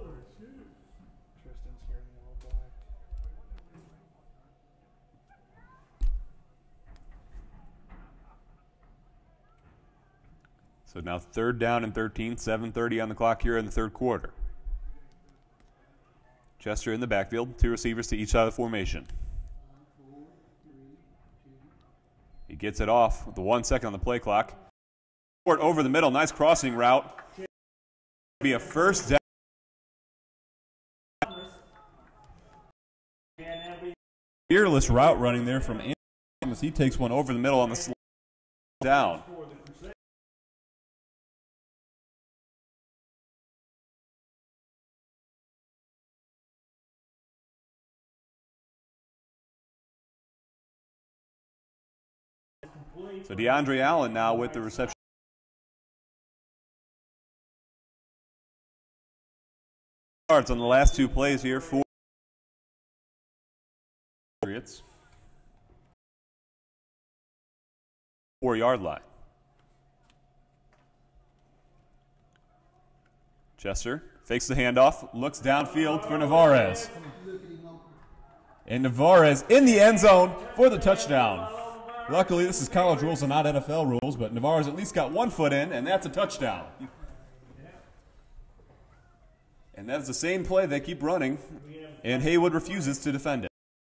So now 3rd down and 13, 7:30 on the clock here in the 3rd quarter. Chester in the backfield, 2 receivers to each side of the formation. He gets it off with the 1 second on the play clock. Over the middle, nice crossing route. Be a 1st down. Fearless route running there from Thomas. He takes one over the middle on the slide down. So DeAndre Allen now with the reception. Yards on the last 2 plays here for Patriots. 4-yard line. Chester fakes the handoff, looks downfield for Navarez. And Navarez in the end zone for the touchdown. Luckily, this is college rules and not NFL rules, but Navarez at least got 1 foot in, and that's a touchdown. And that's the same play they keep running, and Haywood refuses to defend it.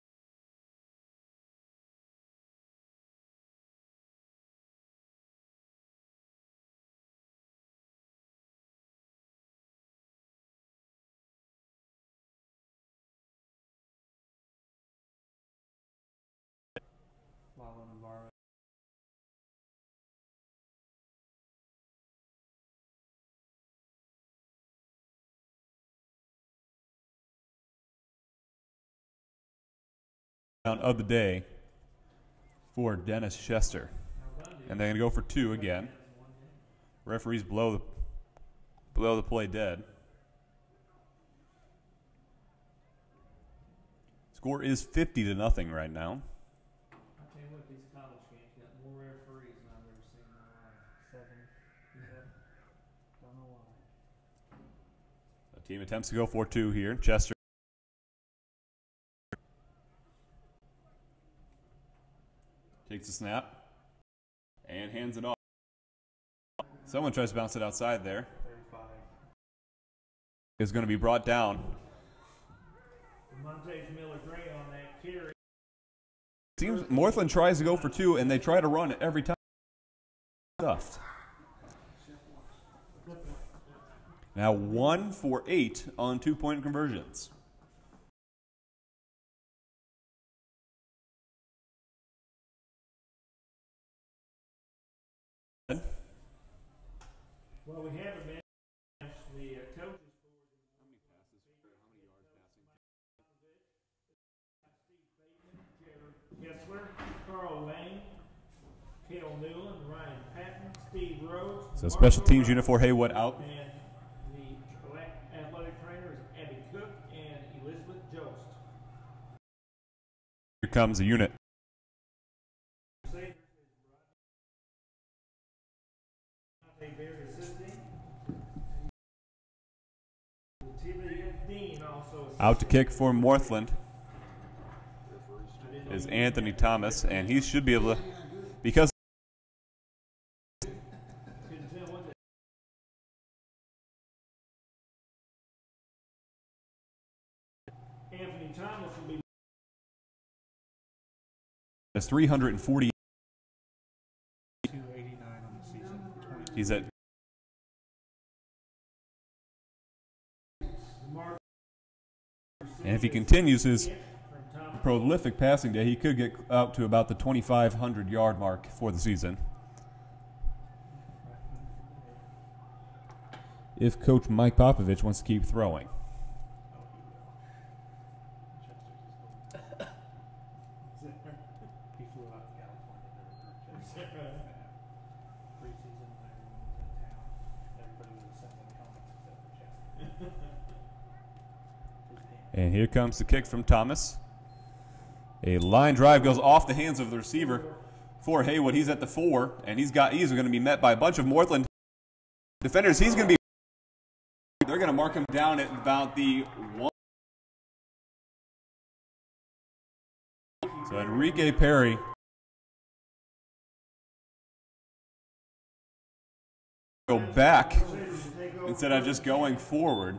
Of the day for Dennis Chester. And they're going to go for 2 again. Referees blow the play dead. Score is 50-0 right now. I tell you what, these college games got more referees than I've ever seen in my life. 7. Yeah. Don't know why. The team attempts to go for 2 here. Chester takes the snap and hands it off. Someone tries to bounce it outside there. 35. Is going to be brought down. Montez Miller-Gray on that carry. Seems Morthland tries to go for 2, and they try to run it every time. Stuffed. Now 1 for 8 on 2-point conversions. Well, we haven't been the coaches. Kessler, Carl Lane, Cale Newland, Ryan Patton, Steve Rhodes. So special teams unit for Haywood out. And the athletic trainer is Abby Cook and Elizabeth Jost. Here comes the unit. Out to kick for Morthland is Anthony Thomas, and he should be able to, because Anthony Thomas will be it's 340. 289 on the season. He's at and if he continues his prolific passing day, he could get up to about the 2,500-yard mark for the season. If Coach Mike Popovich wants to keep throwing. He flew out to California. Preseason, everybody was in town. Everybody was assembling helmets except for Chester. And here comes the kick from Thomas. A line drive goes off the hands of the receiver for Haywood. He's at the 4, and he's going to be met by a bunch of Morthland defenders. They're going to mark him down at about the 1. So Enrique Perry Go back instead of just going forward.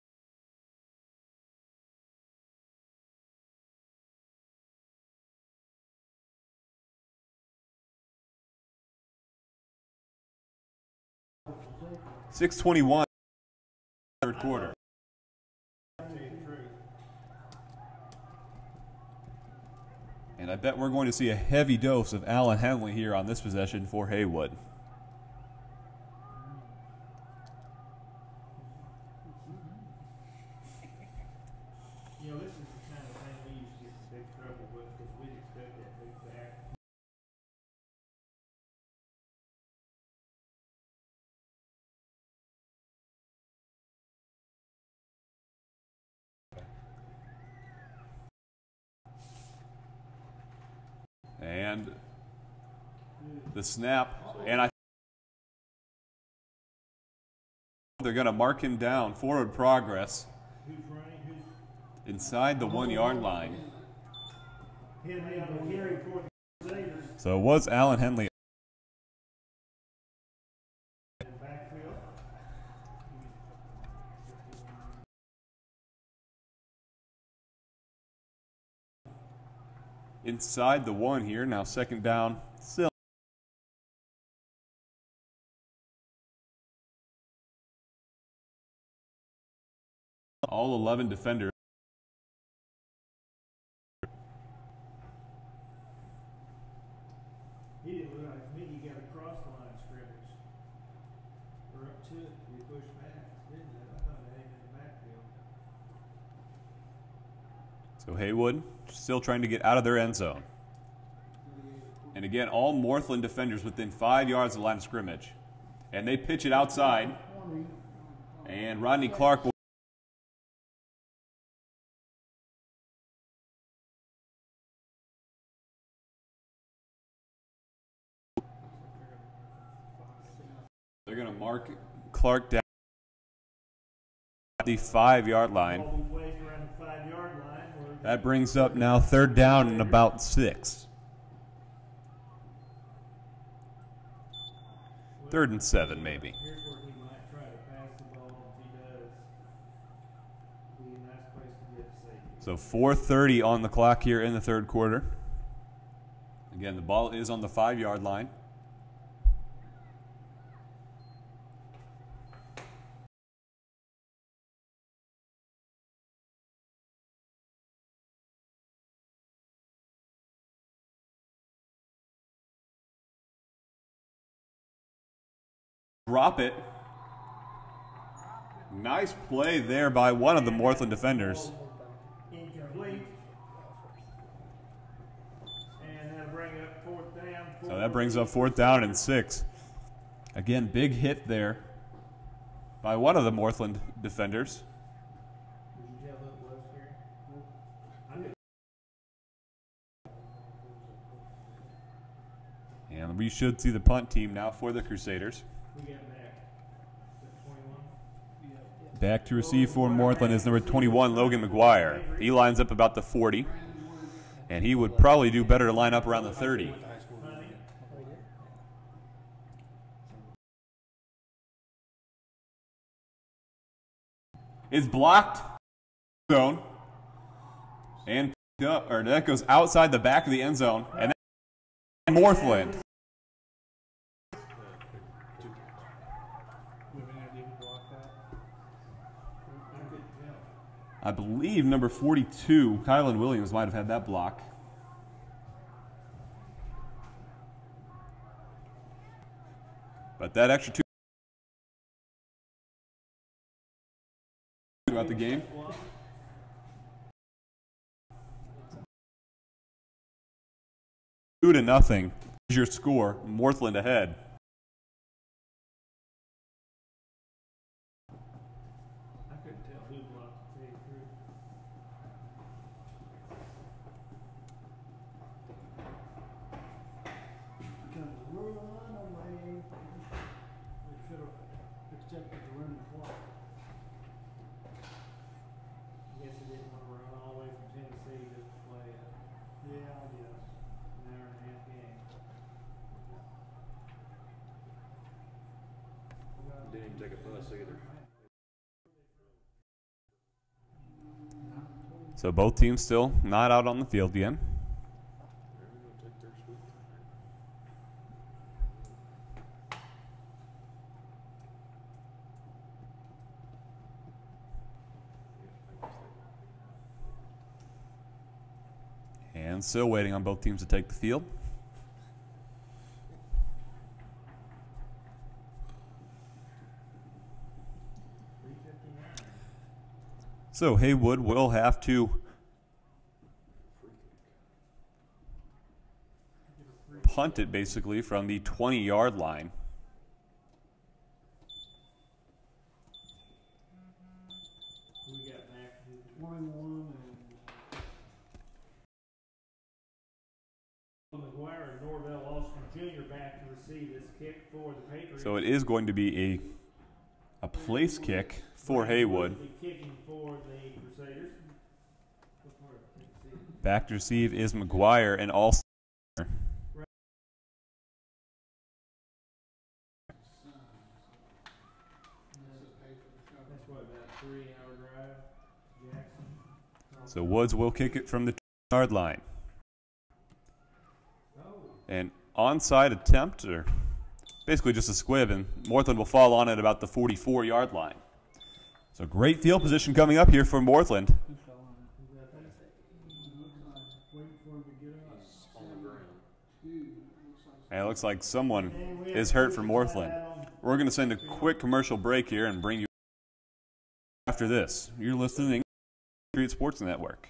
.621 third quarter. And I bet we're going to see a heavy dose of Allen Henley here on this possession for Haywood. You know, this is the kind of thing we used to get in big trouble with because we expect that big back. And the snap, and they're going to mark him down. Forward progress Who's running? inside the 1 yard line. Henley on the carry for the Crusaders So it was Allen Henley. in the backfield. Inside the 1 here, now second down. Still. All 11 defenders. He didn't look like me. He got across the line of scrimmage. Or up to it. We pushed back. Didn't it? I thought they had him in the backfield. So Haywood still trying to get out of their end zone. And again, all Morthland defenders within 5 yards of the line of scrimmage. And they pitch it outside. And Rodney Clark will. They're going to mark Clark down at the 5 yard line. All these ways around the 5 yard line. That brings up now third down and about 6. 3rd and 7 maybe. Here's where he might try to pass the ball. If he does, it'll be a nice place to get a safety. So 4:30 on the clock here in the third quarter. Again, the ball is on the 5 yard line. Drop it. Nice play there by one of the Morthland defenders. Incomplete. And that'll bring up 4th down. So that brings up 4th down and 6. Again, big hit there by one of the Morthland defenders. Did you tell that was here? And we should see the punt team now for the Crusaders. We got back. Is that 21? Back to receive for Morthland is number 21, Logan McGuire. He lines up about the 40. And he would probably do better to line up around the 30. Is blocked zone and that goes outside the back of the end zone, and then Morthland. I believe number 42, Kylan Williams, might have had that block. But that extra 2 throughout the game. 2-0 is your score. Morthland ahead. I couldn't tell who blocked the through. They should have accepted the running clock. I guess he didn't want to run all the way from Tennessee to play Yeah, I guess. an hour and a half game. Didn't even take a bus either. So both teams still not out on the field yet. They're gonna take their sweet time. And still waiting on both teams to take the field. So Haywood will have to punt it basically from the 20-yard line. We got back to 21 McGuire and Norvell Austin Jr. back to receive this kick for the Patriots. So it is going to be a place kick for Haywood. Be kicking for the Crusaders. Back to receive is McGuire and all. That's what, about a 3-hour drive, Jackson. So Woods will kick it from the 2-yard line. An onside attempt, or basically just a squib, and Morthland will fall on it about the 44-yard line. So great field position coming up here for Morthland. And it looks like someone is hurt for Morthland. We're going to send a quick commercial break here and bring you after this. You're listening to the Patriot Sports Network.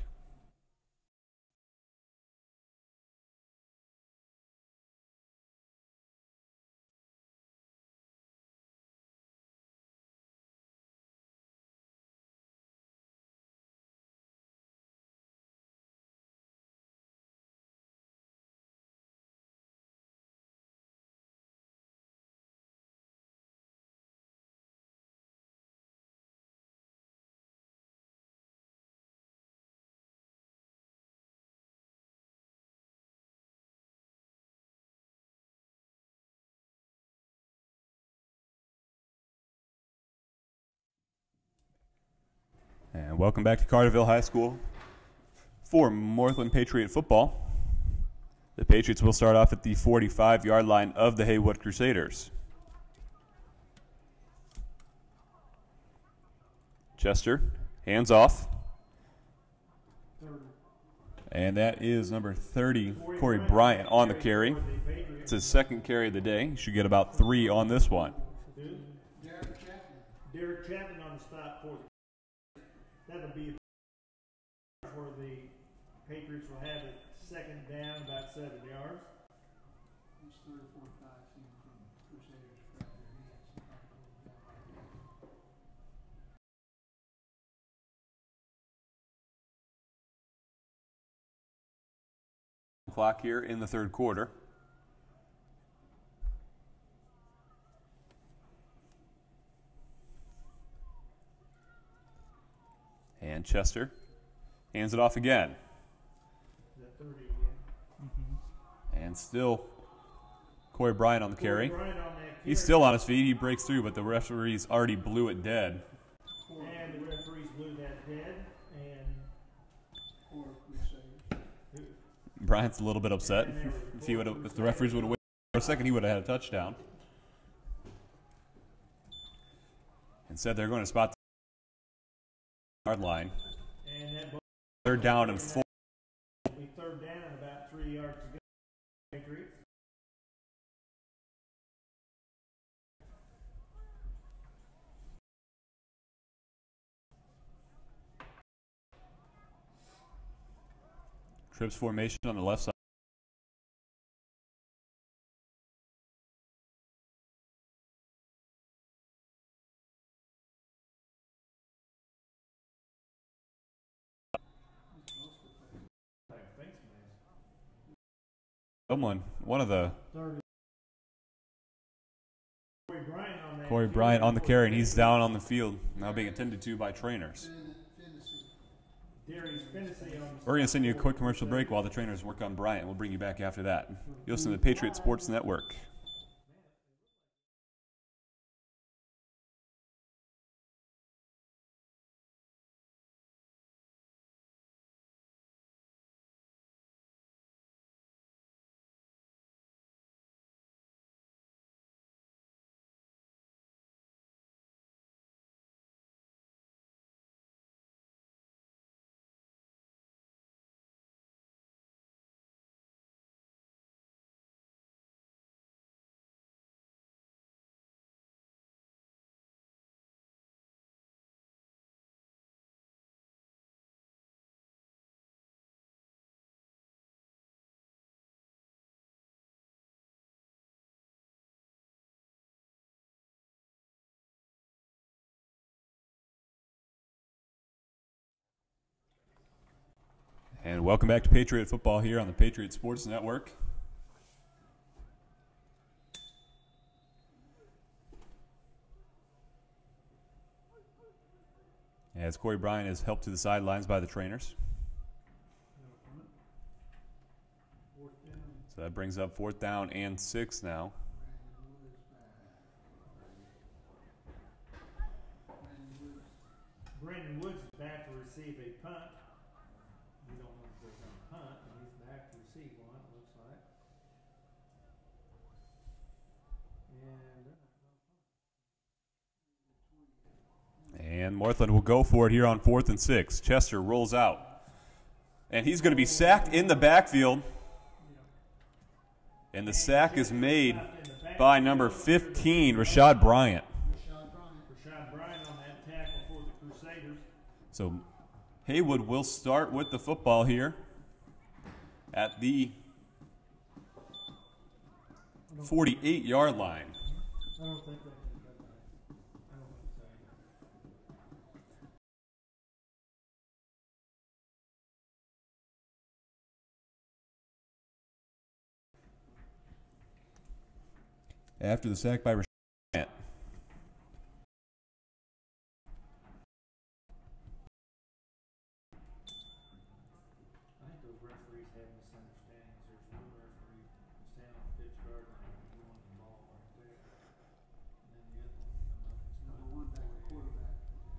And welcome back to Carterville High School for Morthland Patriot football. The Patriots will start off at the 45-yard line of the Haywood Crusaders. Chester, hands off. And that is number 30, Corey Bryant, on the carry. It's his second carry of the day. He should get about 3 on this one. Derek Chapman on the stop for that'll be where the Patriots will have it second down, about 7 yards. It's 3 or 4 times seen from Crusaders grab their hands. Clock here in the third quarter. And Chester hands it off again. That 30 again. And still Corey Bryant on the carry. Corey Bryant on that He's carry. still on his feet. He breaks through, but the referees already blew it dead. And the referees blew that dead. And Or Crusaders. Bryant's a little bit upset. If the referees would have waited for a second, he would have had a touchdown. Instead, they're going to spot the yard line. And that ball Third down and 4. will be third down and about 3 yards to go. Patriots. Trips formation on the left side. One of the 30. Corey Bryant on the carry, and he's down on the field, now being attended to by trainers. Darius Fennessy on We're going to send you a quick commercial break while the trainers work on Bryant. We'll bring you back after that. You'll listen to the Patriot Sports Network. And welcome back to Patriot Football here on the Patriot Sports Network. As Corey Bryant is helped to the sidelines by the trainers. So that brings up 4th down and 6 now. Brandon Woods is back to receive a punt. We don't know if they're going to punt, but he's back to receive one, it looks like. And Morthland will go for it here on 4th and 6. Chester rolls out. And he's going to be sacked in the backfield. And the sack is made by number 15, Rashad Bryant. Rashad Bryant on that tackle for the Crusaders. So Haywood will start with the football here at the 48-yard line. I don't think that can get that. I don't think so. After the sack by Rashad Bryant. I think those referees have misunderstandings. There's one referee standing on the 50-yard line and he wanted the ball right there. And then the other one come up and Number one back, quarterback.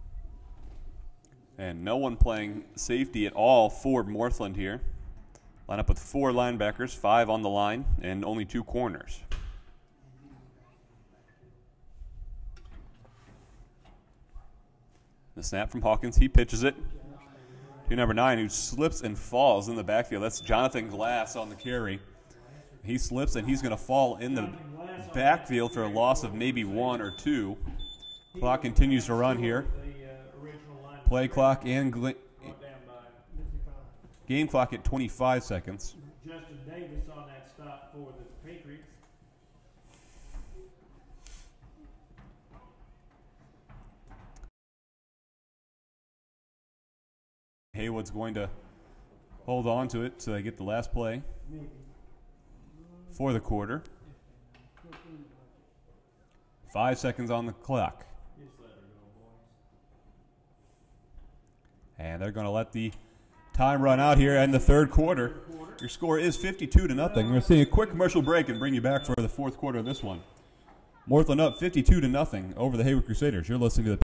And no one playing safety at all for Morthland here. Line up with 4 linebackers, 5 on the line, and only 2 corners. The snap from Hawkins, he pitches it to number 9, who slips and falls in the backfield. That's Jonathan Glass on the carry. He slips and he's going to fall in the backfield for a loss of maybe 1 or 2. Clock continues to run here. Play clock and game clock at 25 seconds. Justin Davis on that stop for the Patriots. Haywood's going to hold on to it so they get the last play for the quarter. 5 seconds on the clock. And they're going to let the time run out here in the third quarter. Your score is 52-0. We're going to see a quick commercial break and bring you back for the fourth quarter of this one. Morthland up 52-0 over the Haywood Crusaders. You're listening to the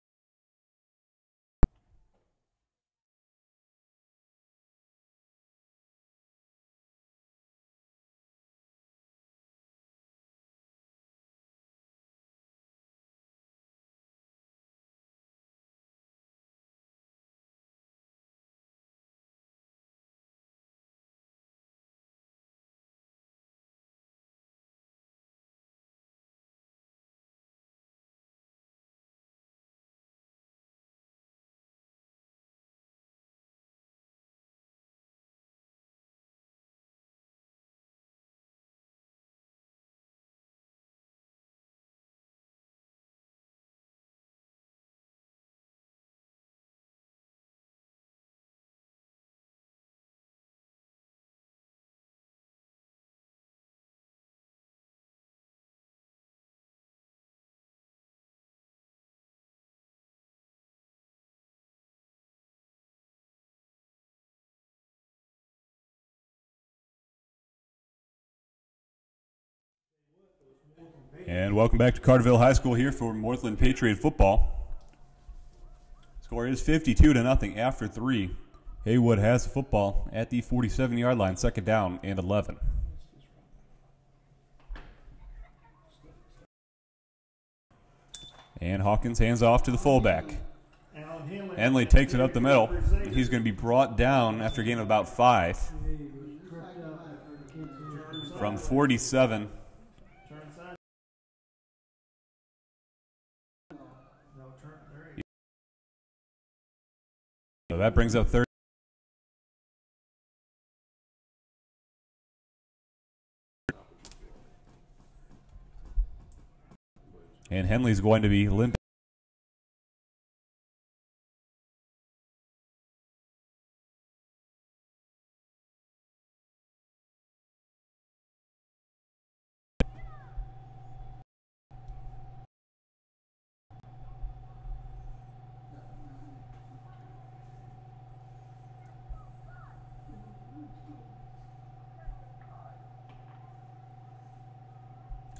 And welcome back to Carterville High School here for Morthland Patriot Football. Score is 52-0 after 3. Haywood has the football at the 47-yard line, 2nd down and 11. And Hawkins hands off to the fullback. Henley takes it up the middle. He's going to be brought down after a gain of about 5 from 47. So that brings up 30. And Henley's going to be limping.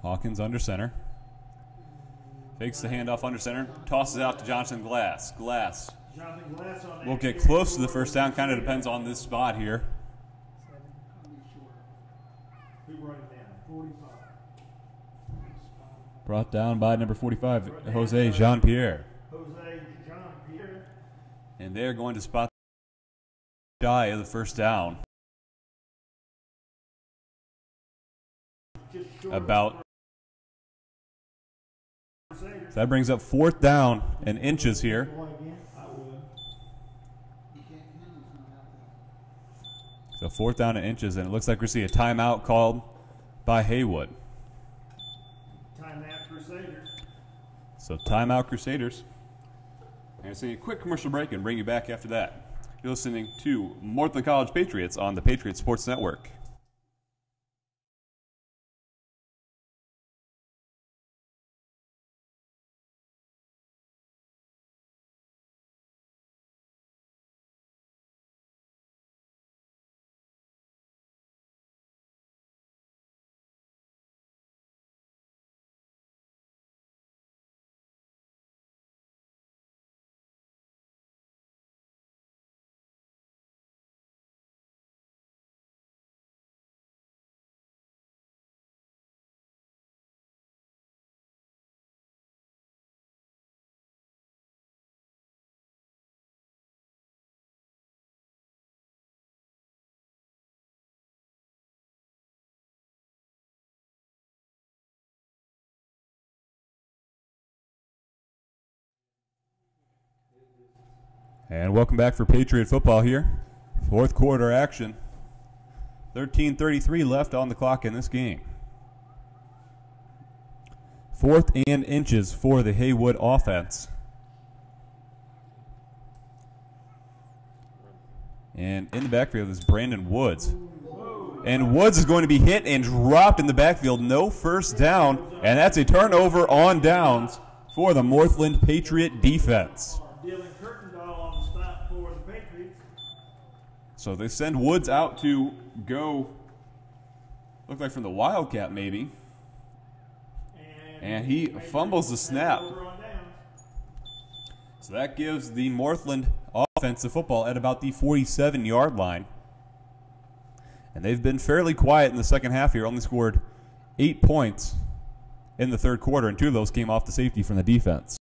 Hawkins under center. Fakes the handoff under center. Tosses out to Jonathan Glass. Glass Jonathan Glass on that will get carry close to the for first down. Kind of depends on this spot here. Who brought him down? 45. Brought down by number 45, Jose Jean-Pierre. Jose Jean-Pierre. And they're going to spot shy of the first down. Just short About. of So that brings up 4th down and inches here. Boy again, I would. You can't handle something So like that. 4th down and inches, and it looks like we're seeing a timeout called by Haywood. Timeout Crusaders. So timeout Crusaders. And we'll see a quick commercial break and bring you back after that. You're listening to Morthland College Patriots on the Patriot Sports Network. And welcome back for Patriot football here. 4th quarter action. 13:33 left on the clock in this game. 4th and inches for the Haywood offense. And in the backfield is Brandon Woods. And Woods is going to be hit and dropped in the backfield. No first down. And that's a turnover on downs for the Morthland Patriot defense. Dylan Kirkendall on the stop for the Patriots. So they send Woods out to go, look like from the Wildcat maybe. And he fumbles the snap. So that gives the Morthland offense the football at about the 47-yard line. And they've been fairly quiet in the second half here. Only scored 8 points in the 3rd quarter, and 2 of those came off the safety from the defense.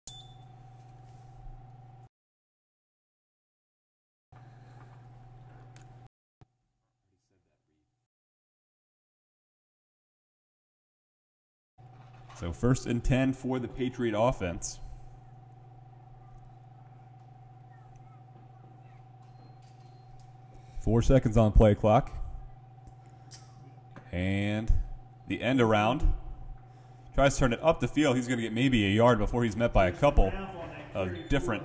So 1st and 10 for the Patriot offense. Four seconds on play clock. And the end around. Tries to turn it up the field. He's going to get maybe a yard before he's met by a couple of different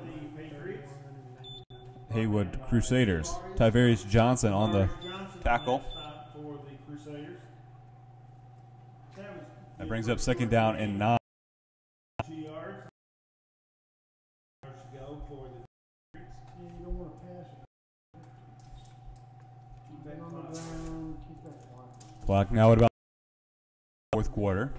Haywood Crusaders. Tyvarius Johnson on the tackle. That brings up 2nd down and 9. 2 yards. Go for the Yeah, you don't want to pass it. Keep that on the ground, keep that quiet. Clock now at about 4th quarter.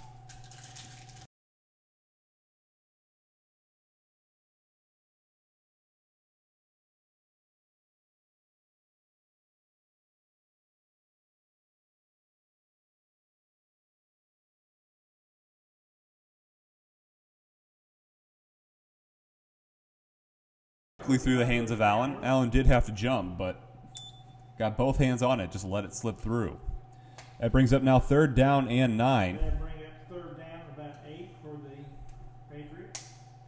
Through the hands of Allen. Allen did have to jump, but got both hands on it, just let it slip through. That brings up now 3rd down and 9. That bring up 3rd down, about 8 for the Patriots.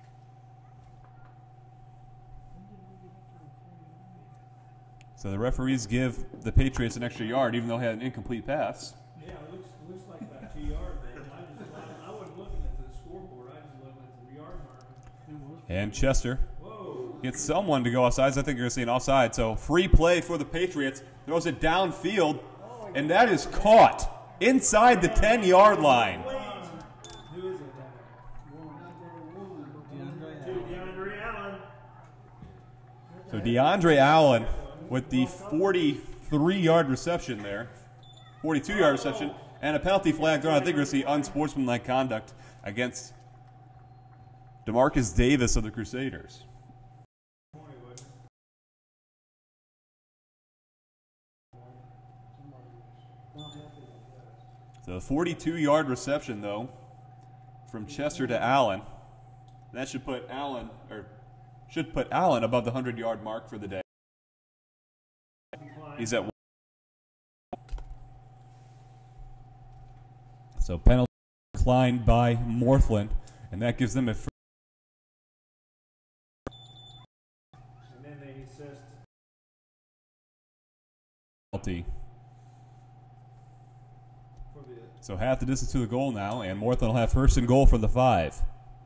So the referees give the Patriots an extra yard, even though they had an incomplete pass. Yeah, it looks like about 2 yards there. I wasn't looking at the scoreboard. I was looking at the yard marker. And Chester Whoa. gets someone to go offsides. I think you're going to see an offside. So free play for the Patriots. Throws it downfield, and that is caught inside the 10-yard line. Who is it? DeAndre Allen. So DeAndre Allen with the 43-yard reception there, 42-yard reception, And a penalty flag thrown. I think we're going to see unsportsmanlike conduct against DeMarcus Davis of the Crusaders. So a 42-yard reception, though, from Chester to Allen. That should put Allen above the 100-yard mark for the day. He's at. So penalty declined by Morthland, and that gives them a free. And then they assessed Penalty. for the So half the distance to the goal now, and Morthland will have first and goal from the 5.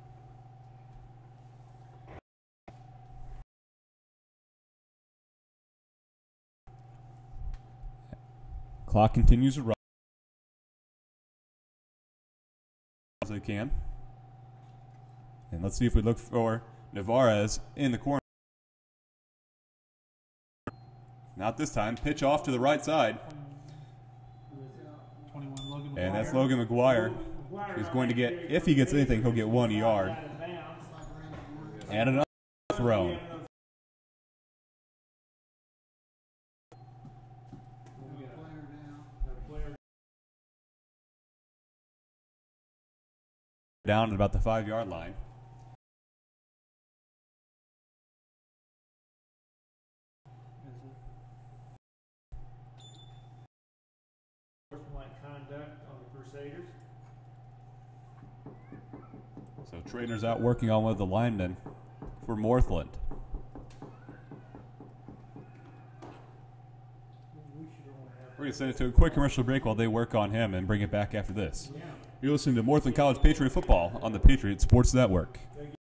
Clock continues to run as they can. And let's see if we look for Navarez in the corner. Not this time. Pitch off to the right side. 21 Logan And that's Logan McGuire. He's going to get, if he gets anything, he'll get 1 yard. And another thrown. Down at about the 5-yard line. sportsmanlike conduct on the Crusaders. So Trainer's out working on one of the linemen for Morthland. We're going to send it to a quick commercial break while they work on him and bring it back after this. Yeah. You're listening to Morthland College Patriot Football on the Patriot Sports Network.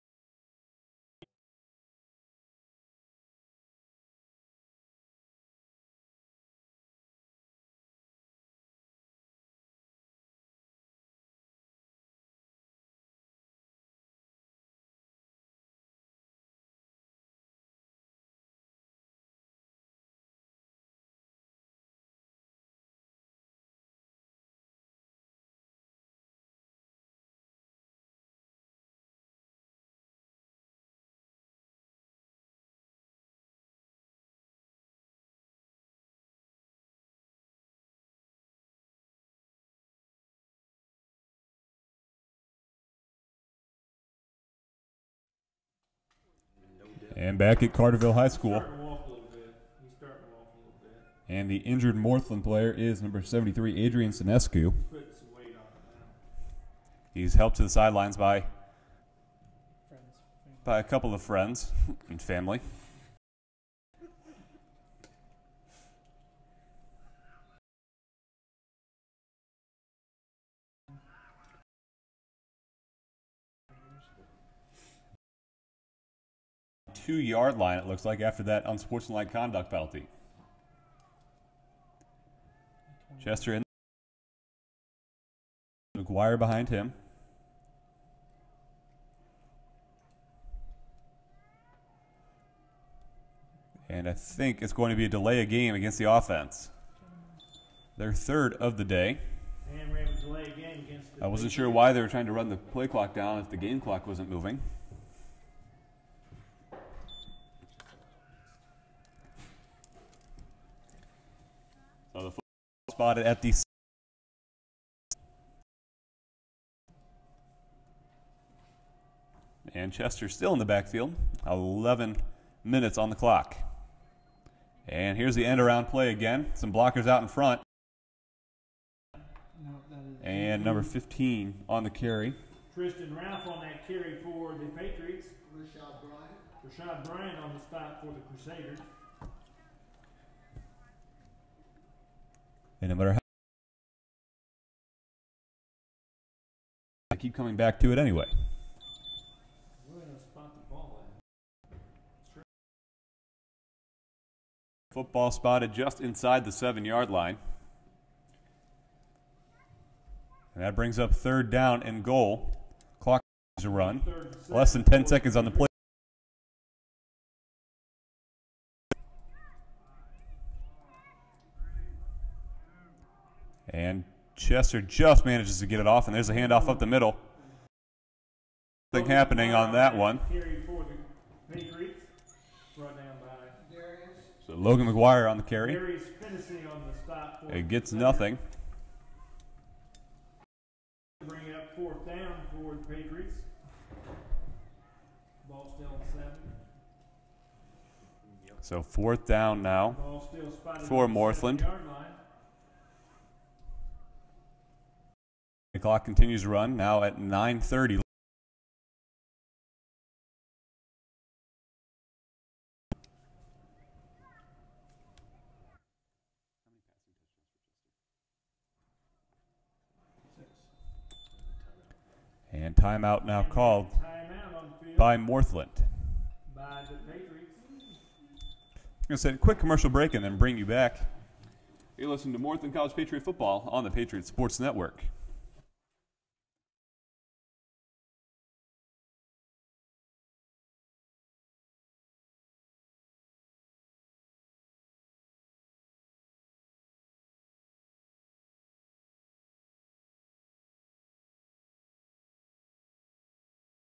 And back at Carterville High School. Starting to walk a little bit. He's starting to walk a little bit. And the injured Morthland player is number 73, Adrian Sinescu. Putting some weight on it now. He's helped to the sidelines by Friends. a couple of friends and family. Two-yard line, it looks like, after that unsportsmanlike conduct penalty. Chester in. McGuire behind him. And I think it's going to be a delay of game against the offense. Their third of the day. And we're having a delay game against the I wasn't sure why they were trying to run the play clock down if the game clock wasn't moving. So the football spotted at the and Chester still in the backfield. 11 minutes on the clock. And here's the end around play again. Some blockers out in front. No, that is And number 15 on the carry. Tristan Ralph on that carry for the Patriots. Rashad Bryant on the stop for the Crusaders. And no matter how I keep coming back to it anyway. We're going to spot the ball at. Football spotted just inside the 7-yard line. And that brings up third down and goal. Clock to run. Less than 10 seconds on the play. And Chester just manages to get it off, and there's a handoff up the middle. Nothing happening on that one. Carry for the Patriots. Brought down by So Logan McGuire on the carry. Darius finishing on the stop. It gets nothing. Bring it up 4th down for the Patriots. Ball still on 7. So 4th down now Ball still spotted for on the Morthland. 7-yard line. The clock continues to run now at 9:30. And timeout now called Timeout on the field by Morthland. by the Patriots. I'm going to say a quick commercial break and then bring you back. You're listening to Morthland College Patriot Football on the Patriot Sports Network.